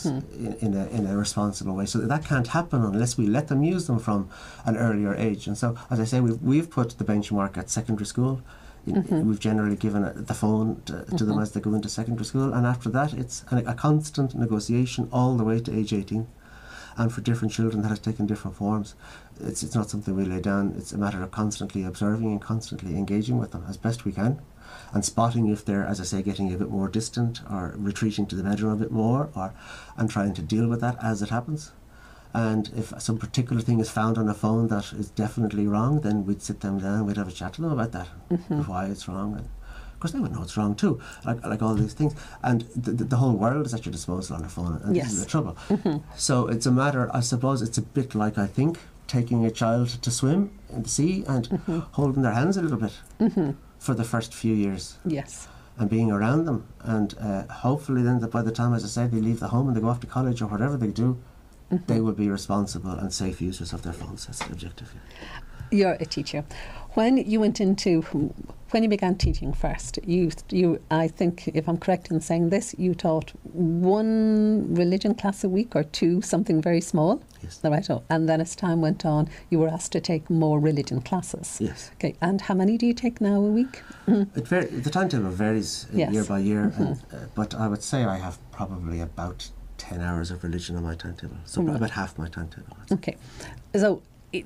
in a responsible way. So that can't happen unless we let them use them from an earlier age. And so, as I say, we've put the benchmark at secondary school. We've generally given the phone to them as they go into secondary school, and after that it's a constant negotiation all the way to age 18. And for different children that has taken different forms. It's not something we lay down. It's a matter of constantly observing and constantly engaging with them as best we can, and spotting if they're, as I say, getting a bit more distant or retreating to the bedroom a bit more, and trying to deal with that as it happens. And if some particular thing is found on a phone that is definitely wrong, then we'd sit them down, we'd have a chat to them about that, why it's wrong. And of course they would know it's wrong too, like all these things. And the whole world is at your disposal on a phone, and this is the trouble. So it's a matter, I suppose, it's a bit like, I think, taking a child to swim in the sea and holding their hands a little bit for the first few years.
Yes.
And being around them. And hopefully then by the time, as I say, they leave the home and they go off to college or whatever they do, they will be responsible and safe users of their phones. That's the objective.
You're a teacher. When you began teaching first, you I think, if I'm correct in saying this, you taught one religion class a week or two, something very small.
Yes.
Right. And then as time went on, you were asked to take more religion classes.
Yes.
Okay. And how many do you take now a week?
The timetable varies year by year, but I would say I have probably about 10 hours of religion on my timetable, so about half my timetable.
Okay, so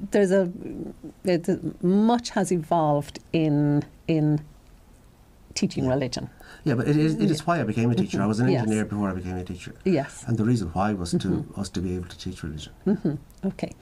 much has evolved in teaching religion.
Yeah, but it is why I became a teacher. I was an engineer before I became a teacher. Yes, and the reason why was to be able to teach religion.
Okay.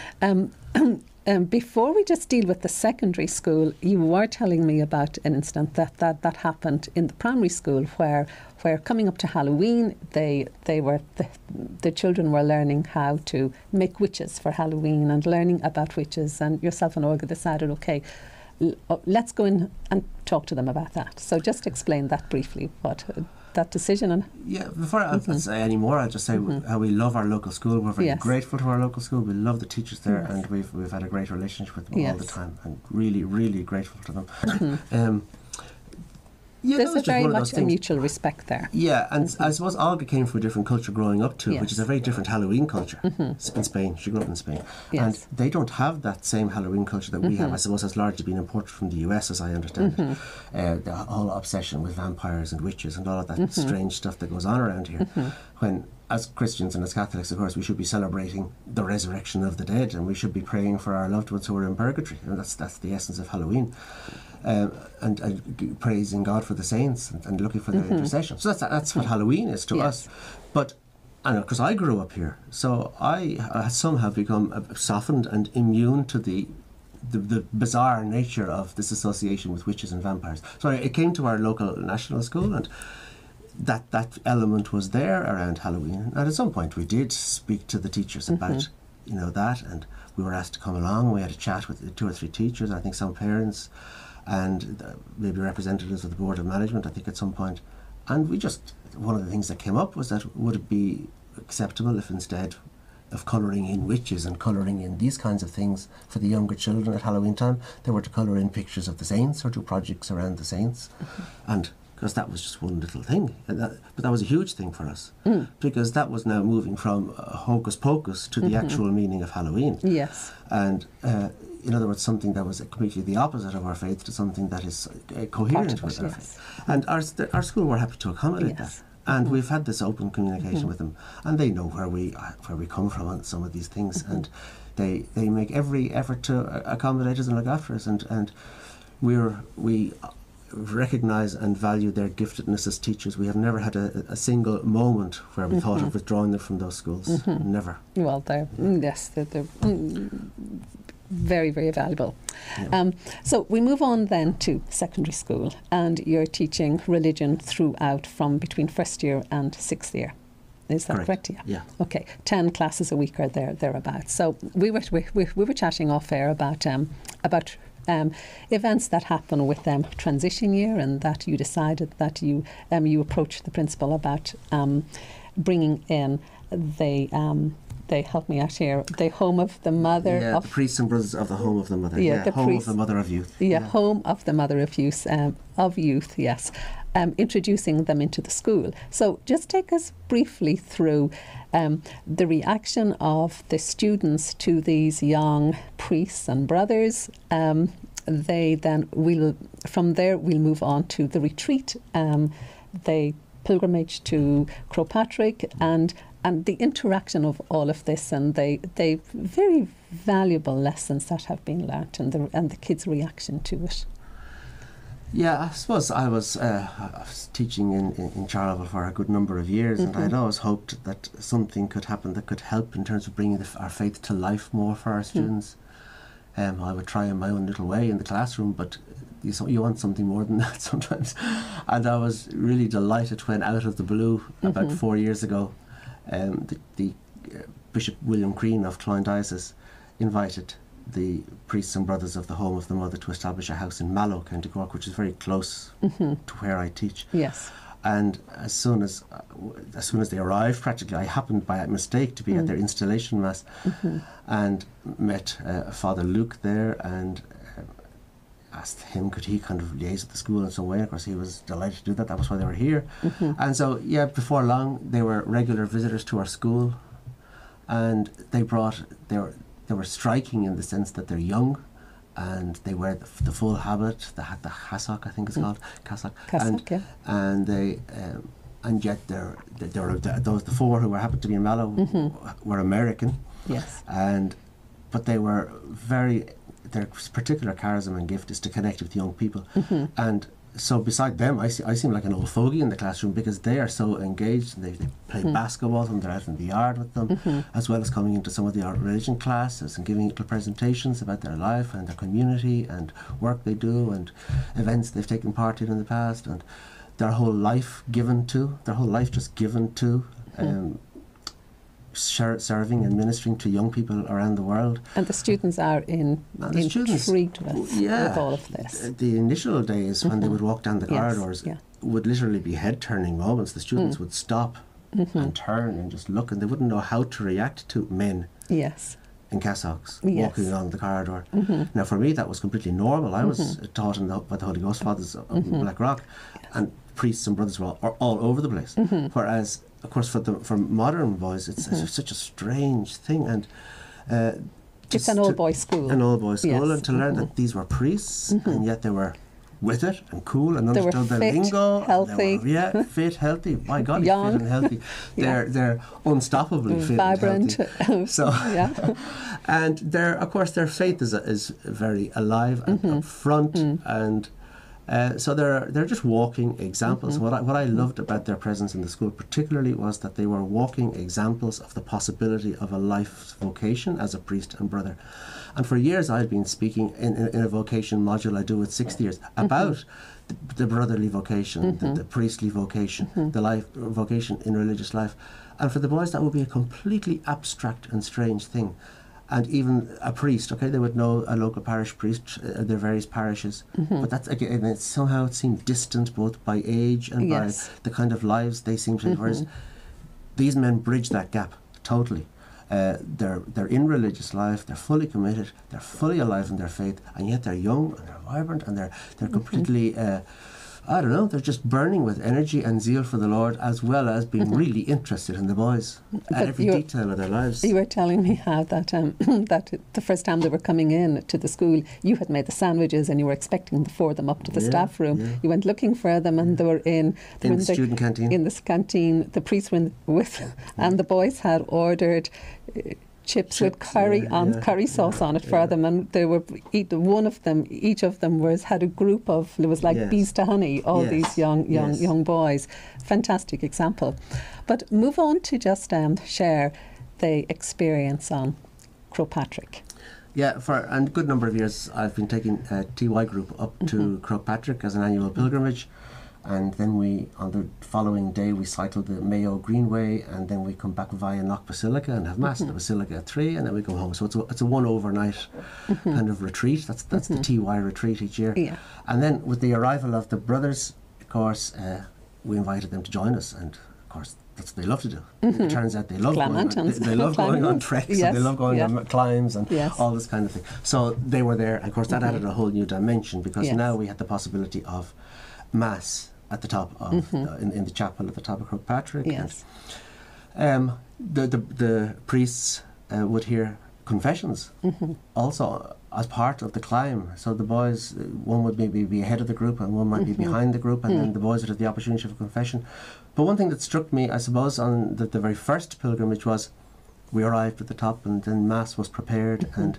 Before we just deal with the secondary school, you were telling me about an incident that happened in the primary school where coming up to Halloween, the children were learning how to make witches for Halloween and learning about witches, and yourself and Olga decided, okay, let's go in and talk to them about that. So just explain that briefly, what that decision. And
before I say any more, I'll just say how we love our local school. We're very grateful to our local school. We love the teachers there, and we've had a great relationship with them all the time, and really, really grateful to them.
There's very much a mutual respect there.
Yeah, and I suppose Olga came from a different culture growing up too, which is a very different Halloween culture in Spain. She grew up in Spain. And they don't have that same Halloween culture that we have. I suppose has largely been imported from the US, as I understand it. The whole obsession with vampires and witches and all of that strange stuff that goes on around here. When, as Christians and as Catholics, of course, we should be celebrating the resurrection of the dead, and we should be praying for our loved ones who are in purgatory. And that's the essence of Halloween. And praising God for the saints and looking for their intercession. So that's what Halloween is to us. But because I grew up here, so I somehow become softened and immune to the the bizarre nature of this association with witches and vampires. So it came to our local national school, and that element was there around Halloween. And at some point we did speak to the teachers about that, and we were asked to come along. We had a chat with 2 or 3 teachers, I think some parents, and maybe representatives of the Board of Management, I think, at some point. And one of the things that came up was that would it be acceptable if instead of colouring in witches and colouring in these kinds of things for the younger children at Halloween time, they were to colour in pictures of the saints or do projects around the saints. And because that was just one little thing. But that was a huge thing for us, because that was now moving from hocus pocus to the actual meaning of Halloween.
Yes.
And in other words, something that was completely the opposite of our faith to something that is coherent with our faith. And our school were happy to accommodate that. And we've had this open communication with them, and they know where we come from on some of these things, and they make every effort to accommodate us and look after us, and we recognise and value their giftedness as teachers. We have never had a single moment where we thought of withdrawing them from those schools. Never.
Well, they're very, very valuable. Yeah. So we move on then to secondary school, and you're teaching religion throughout from between first year and 6th year. Is that correct?
Yeah.
Okay. 10 classes a week are thereabouts. So we were chatting off air about events that happen with transition year, and that you decided that you approached the principal about bringing in they help me out here, the Home of the Mother of...
the Priests and Brothers of the Home of the Mother.
The
Home of the Mother of Youth.
Home of the Mother of Youth, yes. Introducing them into the school. So just take us briefly through the reaction of the students to these young priests and brothers. From there we'll move on to the retreat, the pilgrimage to Croagh Patrick, and the interaction of all of this, and the very valuable lessons that have been learnt, and the kids' reaction to it.
Yeah, I suppose I was teaching in Charleville for a good number of years, and I'd always hoped that something could happen that could help in terms of bringing our faith to life more for our students. I would try in my own little way in the classroom, but you want something more than that sometimes. And I was really delighted when, out of the blue, about 4 years ago, the Bishop William Crean of Cloyne Diocese invited the Priests and Brothers of the Home of the Mother to establish a house in Mallow, County Cork, which is very close to where I teach.
Yes.
And as soon as they arrived, practically, I happened by mistake to be at their installation mass, and met Father Luke there, and asked him could he kind of liaise with the school in some way. Of course, he was delighted to do that. That was why they were here. And so, before long, they were regular visitors to our school, and they were striking in the sense that they're young, and they wear the full habit, the hassock, I think it's called, cassock, and they and yet those the 4 who were happened to be in Mallow were American.
Yes.
But they were their particular charism and gift is to connect with young people, and so beside them, I seem like an old fogey in the classroom, because they are so engaged, and they play basketball, and they're out in the yard with them, as well as coming into some of the art religion classes and giving little presentations about their life and their community and work they do and events they've taken part in the past, and their whole life just given to serving and ministering to young people around the world.
And the students are intrigued with all of this.
The initial days when they would walk down the corridors would literally be head-turning moments. The students would stop and turn and just look, and they wouldn't know how to react to men in cassocks walking along the corridor. Now, for me, that was completely normal. I was taught by the Holy Ghost Fathers of Blackrock, and priests and brothers were all over the place. Whereas, of course, for modern boys, it's such a strange thing, and
it's an all-boys school.
And to learn that these were priests, and yet they were with it and cool and understood the lingo.
Healthy.
Fit, healthy. My God, young. Fit and healthy. They're unstoppably fit,
vibrant,
and healthy. So, and their faith is very alive and up front, and So they're just walking examples. What I loved about their presence in the school particularly was that they were walking examples of the possibility of a life vocation as a priest and brother. And for years I had been speaking in a vocation module I do with 6th years about the brotherly vocation, the priestly vocation, the life vocation in religious life. And for the boys that would be a completely abstract and strange thing. And even a priest, okay, they would know a local parish priest, their various parishes, but that's again, somehow it seemed distant both by age and by the kind of lives they seemed to live. Whereas these men bridge that gap totally. They're in religious life, they're fully committed, they're fully alive in their faith, and yet they're young and they're vibrant and they're completely. I don't know, they're just burning with energy and zeal for the Lord, as well as being really interested in the boys at every detail of their lives.
You were telling me how that that the first time they were coming in to the school, you had made the sandwiches and you were expecting to pour them up to the staff room. Yeah. You went looking for them and they were in
the student canteen.
In this canteen, the priests were with, and the boys had ordered chips with curry curry sauce on it for them, and they were each of them had a group of, it was like bees to honey, all these young boys. Fantastic example. But move on to just share the experience on Croagh Patrick.
Yeah, for a good number of years I've been taking a TY group up to Croagh Patrick as an annual pilgrimage. And then on the following day, we cycle the Mayo Greenway, and then we come back via Knock Basilica and have Mass at the Basilica at 3, and then we go home. So it's a one overnight kind of retreat. That's the TY retreat each year. Yeah. And then with the arrival of the brothers, of course, we invited them to join us, and of course that's what they love to do. It turns out they love going on treks, and they love going on climbs and all this kind of thing. So they were there, and of course that added a whole new dimension, because now we had the possibility of Mass at the top of in the chapel at the top of Croagh Patrick.
Yes.
And, the priests would hear confessions also as part of the climb. So the boys, one would maybe be ahead of the group and one might be behind the group, and then the boys would have the opportunity for confession. But one thing that struck me, I suppose, on the very first pilgrimage was we arrived at the top, and then Mass was prepared, and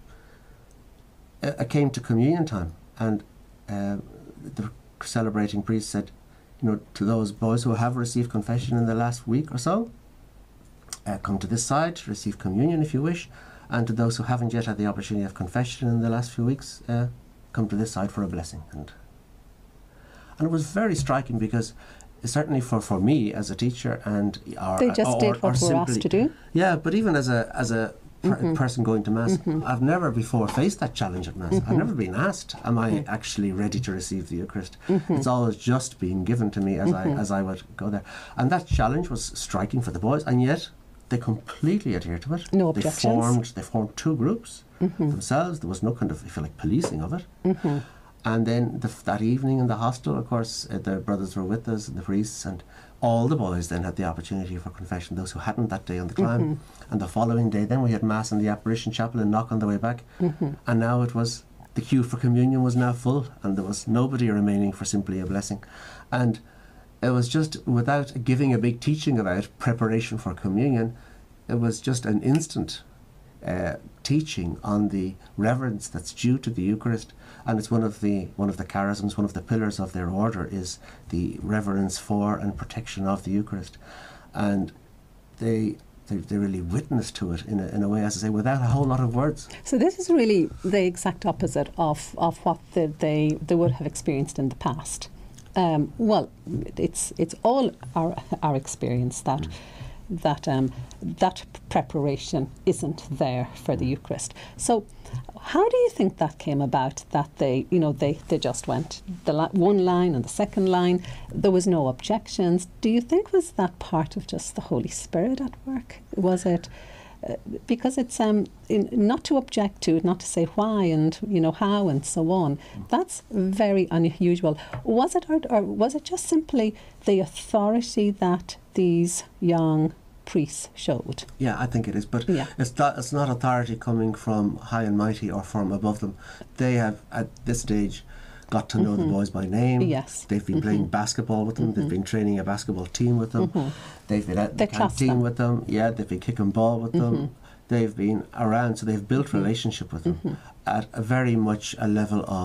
it came to communion time, and the celebrating priest said, to those boys who have received confession in the last week or so, come to this side to receive communion if you wish, and to those who haven't yet had the opportunity of confession in the last few weeks, come to this side for a blessing. And it was very striking, because certainly for me as a teacher, and
they just did what we're asked to do.
Yeah, but even as a person going to Mass, I've never before faced that challenge at Mass. I've never been asked, am I actually ready to receive the Eucharist? It's always just being given to me as I would go there. And that challenge was striking for the boys, and yet they completely adhered to it.
No objections.
They formed two groups themselves. There was no kind of, if you like, policing of it. And then that evening in the hostel, of course, the brothers were with us, and the priests, and all the boys then had the opportunity for confession, those who hadn't that day on the climb. And the following day, then we had Mass in the Apparition Chapel and Knock on the way back. And now it was, the queue for communion was now full, and there was nobody remaining for simply a blessing. And it was just, without giving a big teaching about preparation for communion, it was just an instant teaching on the reverence that's due to the Eucharist. And it's one of the charisms, one of the pillars of their order is the reverence for and protection of the Eucharist. And they really witnessed to it in a way, as I say, without a whole lot of words.
So this is really the exact opposite of what they would have experienced in the past. Well, it's all our experience that that preparation isn't there for the Eucharist. So how do you think that came about, that they just went one line and the second line, there was no objections? Do you think was that part of just the Holy Spirit at work? Was it because it's not to object to it, not to say why and how and so on? That's very unusual. Was it or was it just simply the authority that these young priests showed?
Yeah, I think it is, but it's not authority coming from high and mighty or from above them. They have at this stage got to know the boys by name.
Yes.
They've been playing basketball with them. They've been training a basketball team with them. They've been at the canteen with them. Yeah, they've been kicking ball with them. They've been around, so they've built relationship with them at a very much a level of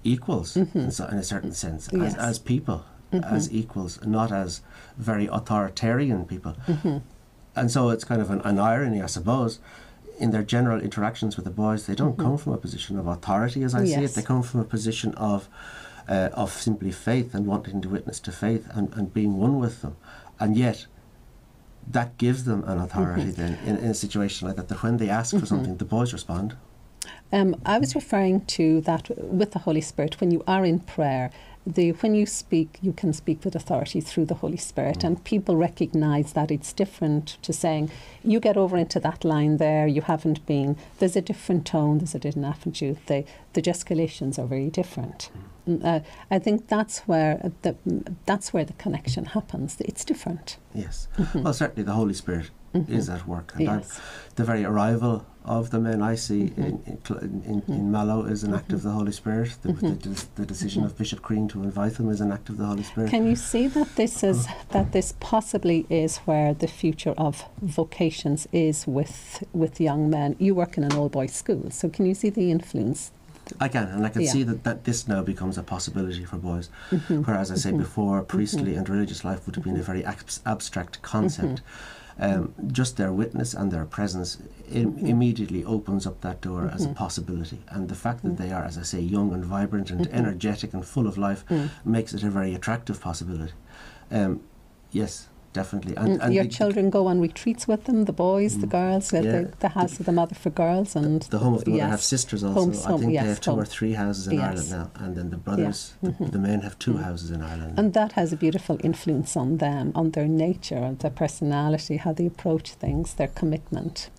equals in a certain sense, as people, as equals, not as very authoritarian people. And so it's kind of an irony, I suppose. In their general interactions with the boys, they don't come from a position of authority, as I see it. They come from a position of simply faith and wanting to witness to faith and being one with them. And yet, that gives them an authority then in a situation like that when they ask for something, the boys respond.
I was referring to that with the Holy Spirit. When you are in prayer, when you speak, you can speak with authority through the Holy Spirit, and people recognise that it's different to saying, you get over into that line there, you haven't been, there's a different tone, there's a didn't haven't you, the gesticulations are very different. I think that's where the connection happens. It's different.
Yes. Well, certainly the Holy Spirit is at work, and the very arrival of the men I see in Mallow is an act of the Holy Spirit. The decision of Bishop Crean to invite them is an act of the Holy Spirit.
Can you see that this possibly is where the future of vocations is with young men? You work in an all boys school, so can you see the influence?
I can, and I can see that this now becomes a possibility for boys, whereas I say before, priestly and religious life would have been a very abstract concept. Just their witness and their presence immediately opens up that door as a possibility, and the fact that they are, as I say, young and vibrant and energetic and full of life makes it a very attractive possibility. Yes, definitely.
And your children go on retreats with them, the boys, the girls, the house of the mother for girls, and
the home of the mother have sisters also. I think they have 2 or 3 houses in Ireland now, and then the brothers, the men have 2 houses in Ireland.
And that has a beautiful influence on them, on their nature, on their personality, how they approach things, their commitment.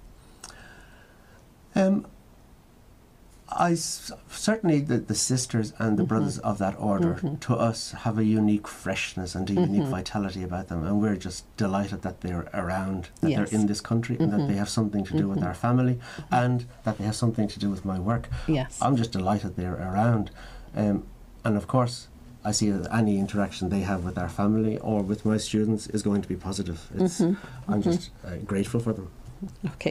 Certainly the sisters and the brothers of that order to us have a unique freshness and a unique vitality about them, and we're just delighted that they're around, that they're in this country, and that they have something to do with our family, and that they have something to do with my work. I'm just delighted they're around, and of course I see that any interaction they have with our family or with my students is going to be positive. I'm just grateful for them.
Okay.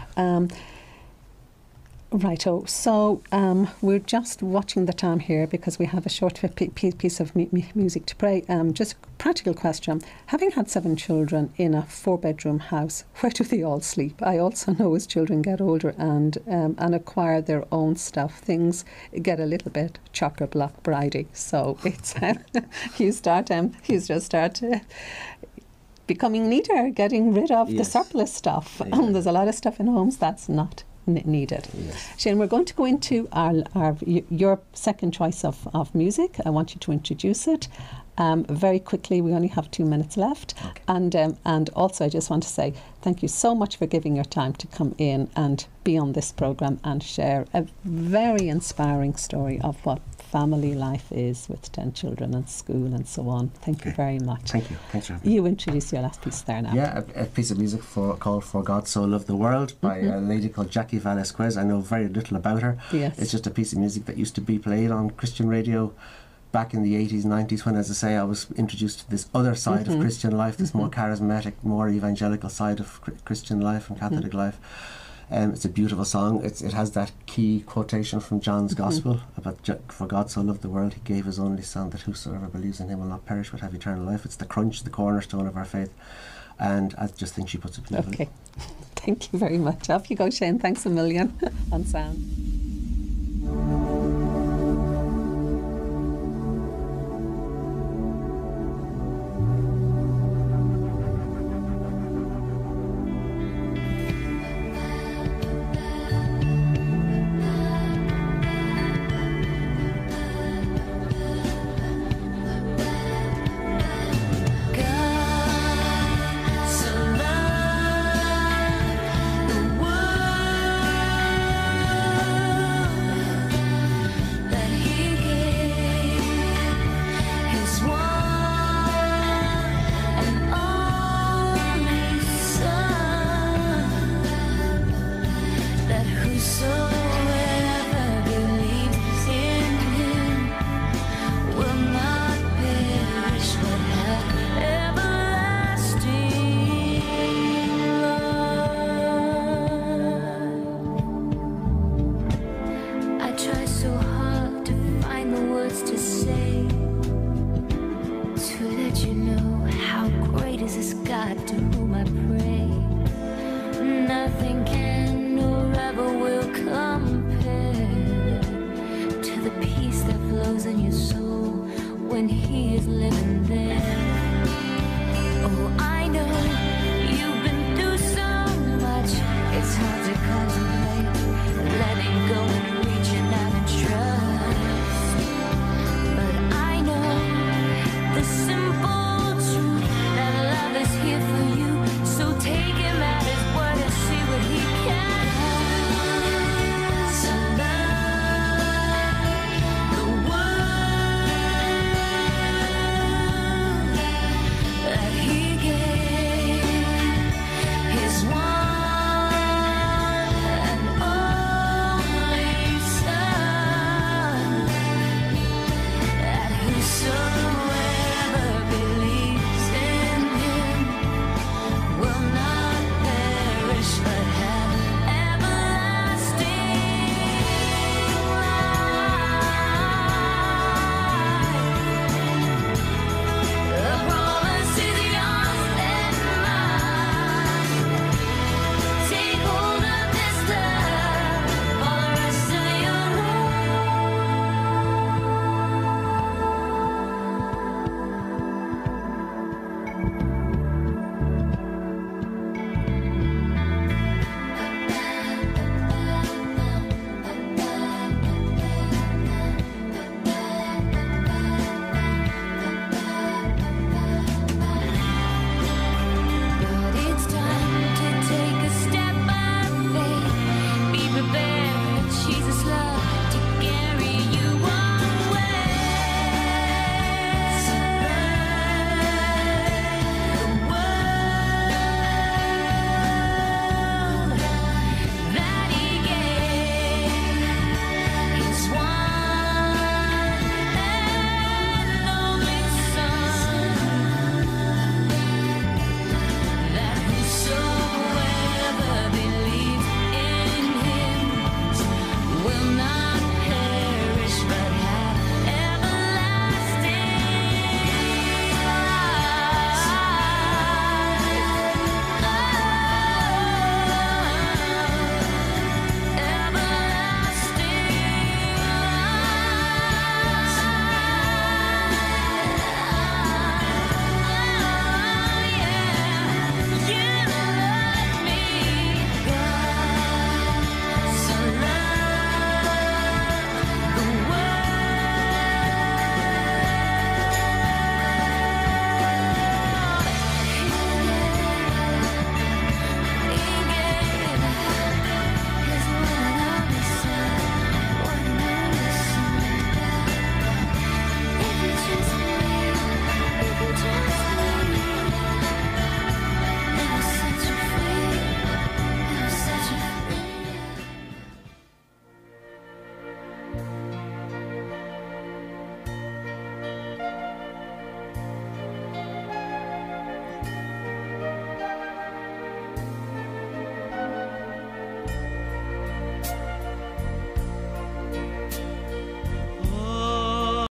Righto, so we're just watching the time here because we have a short piece of music to play. Just a practical question. Having had 7 children in a 4-bedroom house, where do they all sleep? I also know as children get older and acquire their own stuff, things get a little bit chock-a-block bridey. So it's you just start becoming neater, getting rid of the surplus stuff. There's a lot of stuff in homes that's not needed. Shane, we're going to go into your second choice of music. I want you to introduce it very quickly. We only have 2 minutes left. And also I just want to say thank you so much for giving your time to come in and be on this programme and share a very inspiring story of what family life is with 10 children and school and so on. Thank you very much.
Thank you. Thanks for having me.
You introduce your last piece there now.
Yeah, a piece of music called For God So Loved the World by a lady called Jackie Velasquez. I know very little about her. It's just a piece of music that used to be played on Christian radio back in the 80s, 90s, when, as I say, I was introduced to this other side of Christian life, this more charismatic, more evangelical side of Christian life and Catholic life. It's a beautiful song. It has that key quotation from John's Gospel about for God so loved the world, he gave his only son, that whosoever believes in him will not perish but have eternal life. It's the crunch, the cornerstone of our faith, and I just think she puts it beautifully.
Okay, thank you very much. Off you go, Shane. Thanks a million on sound.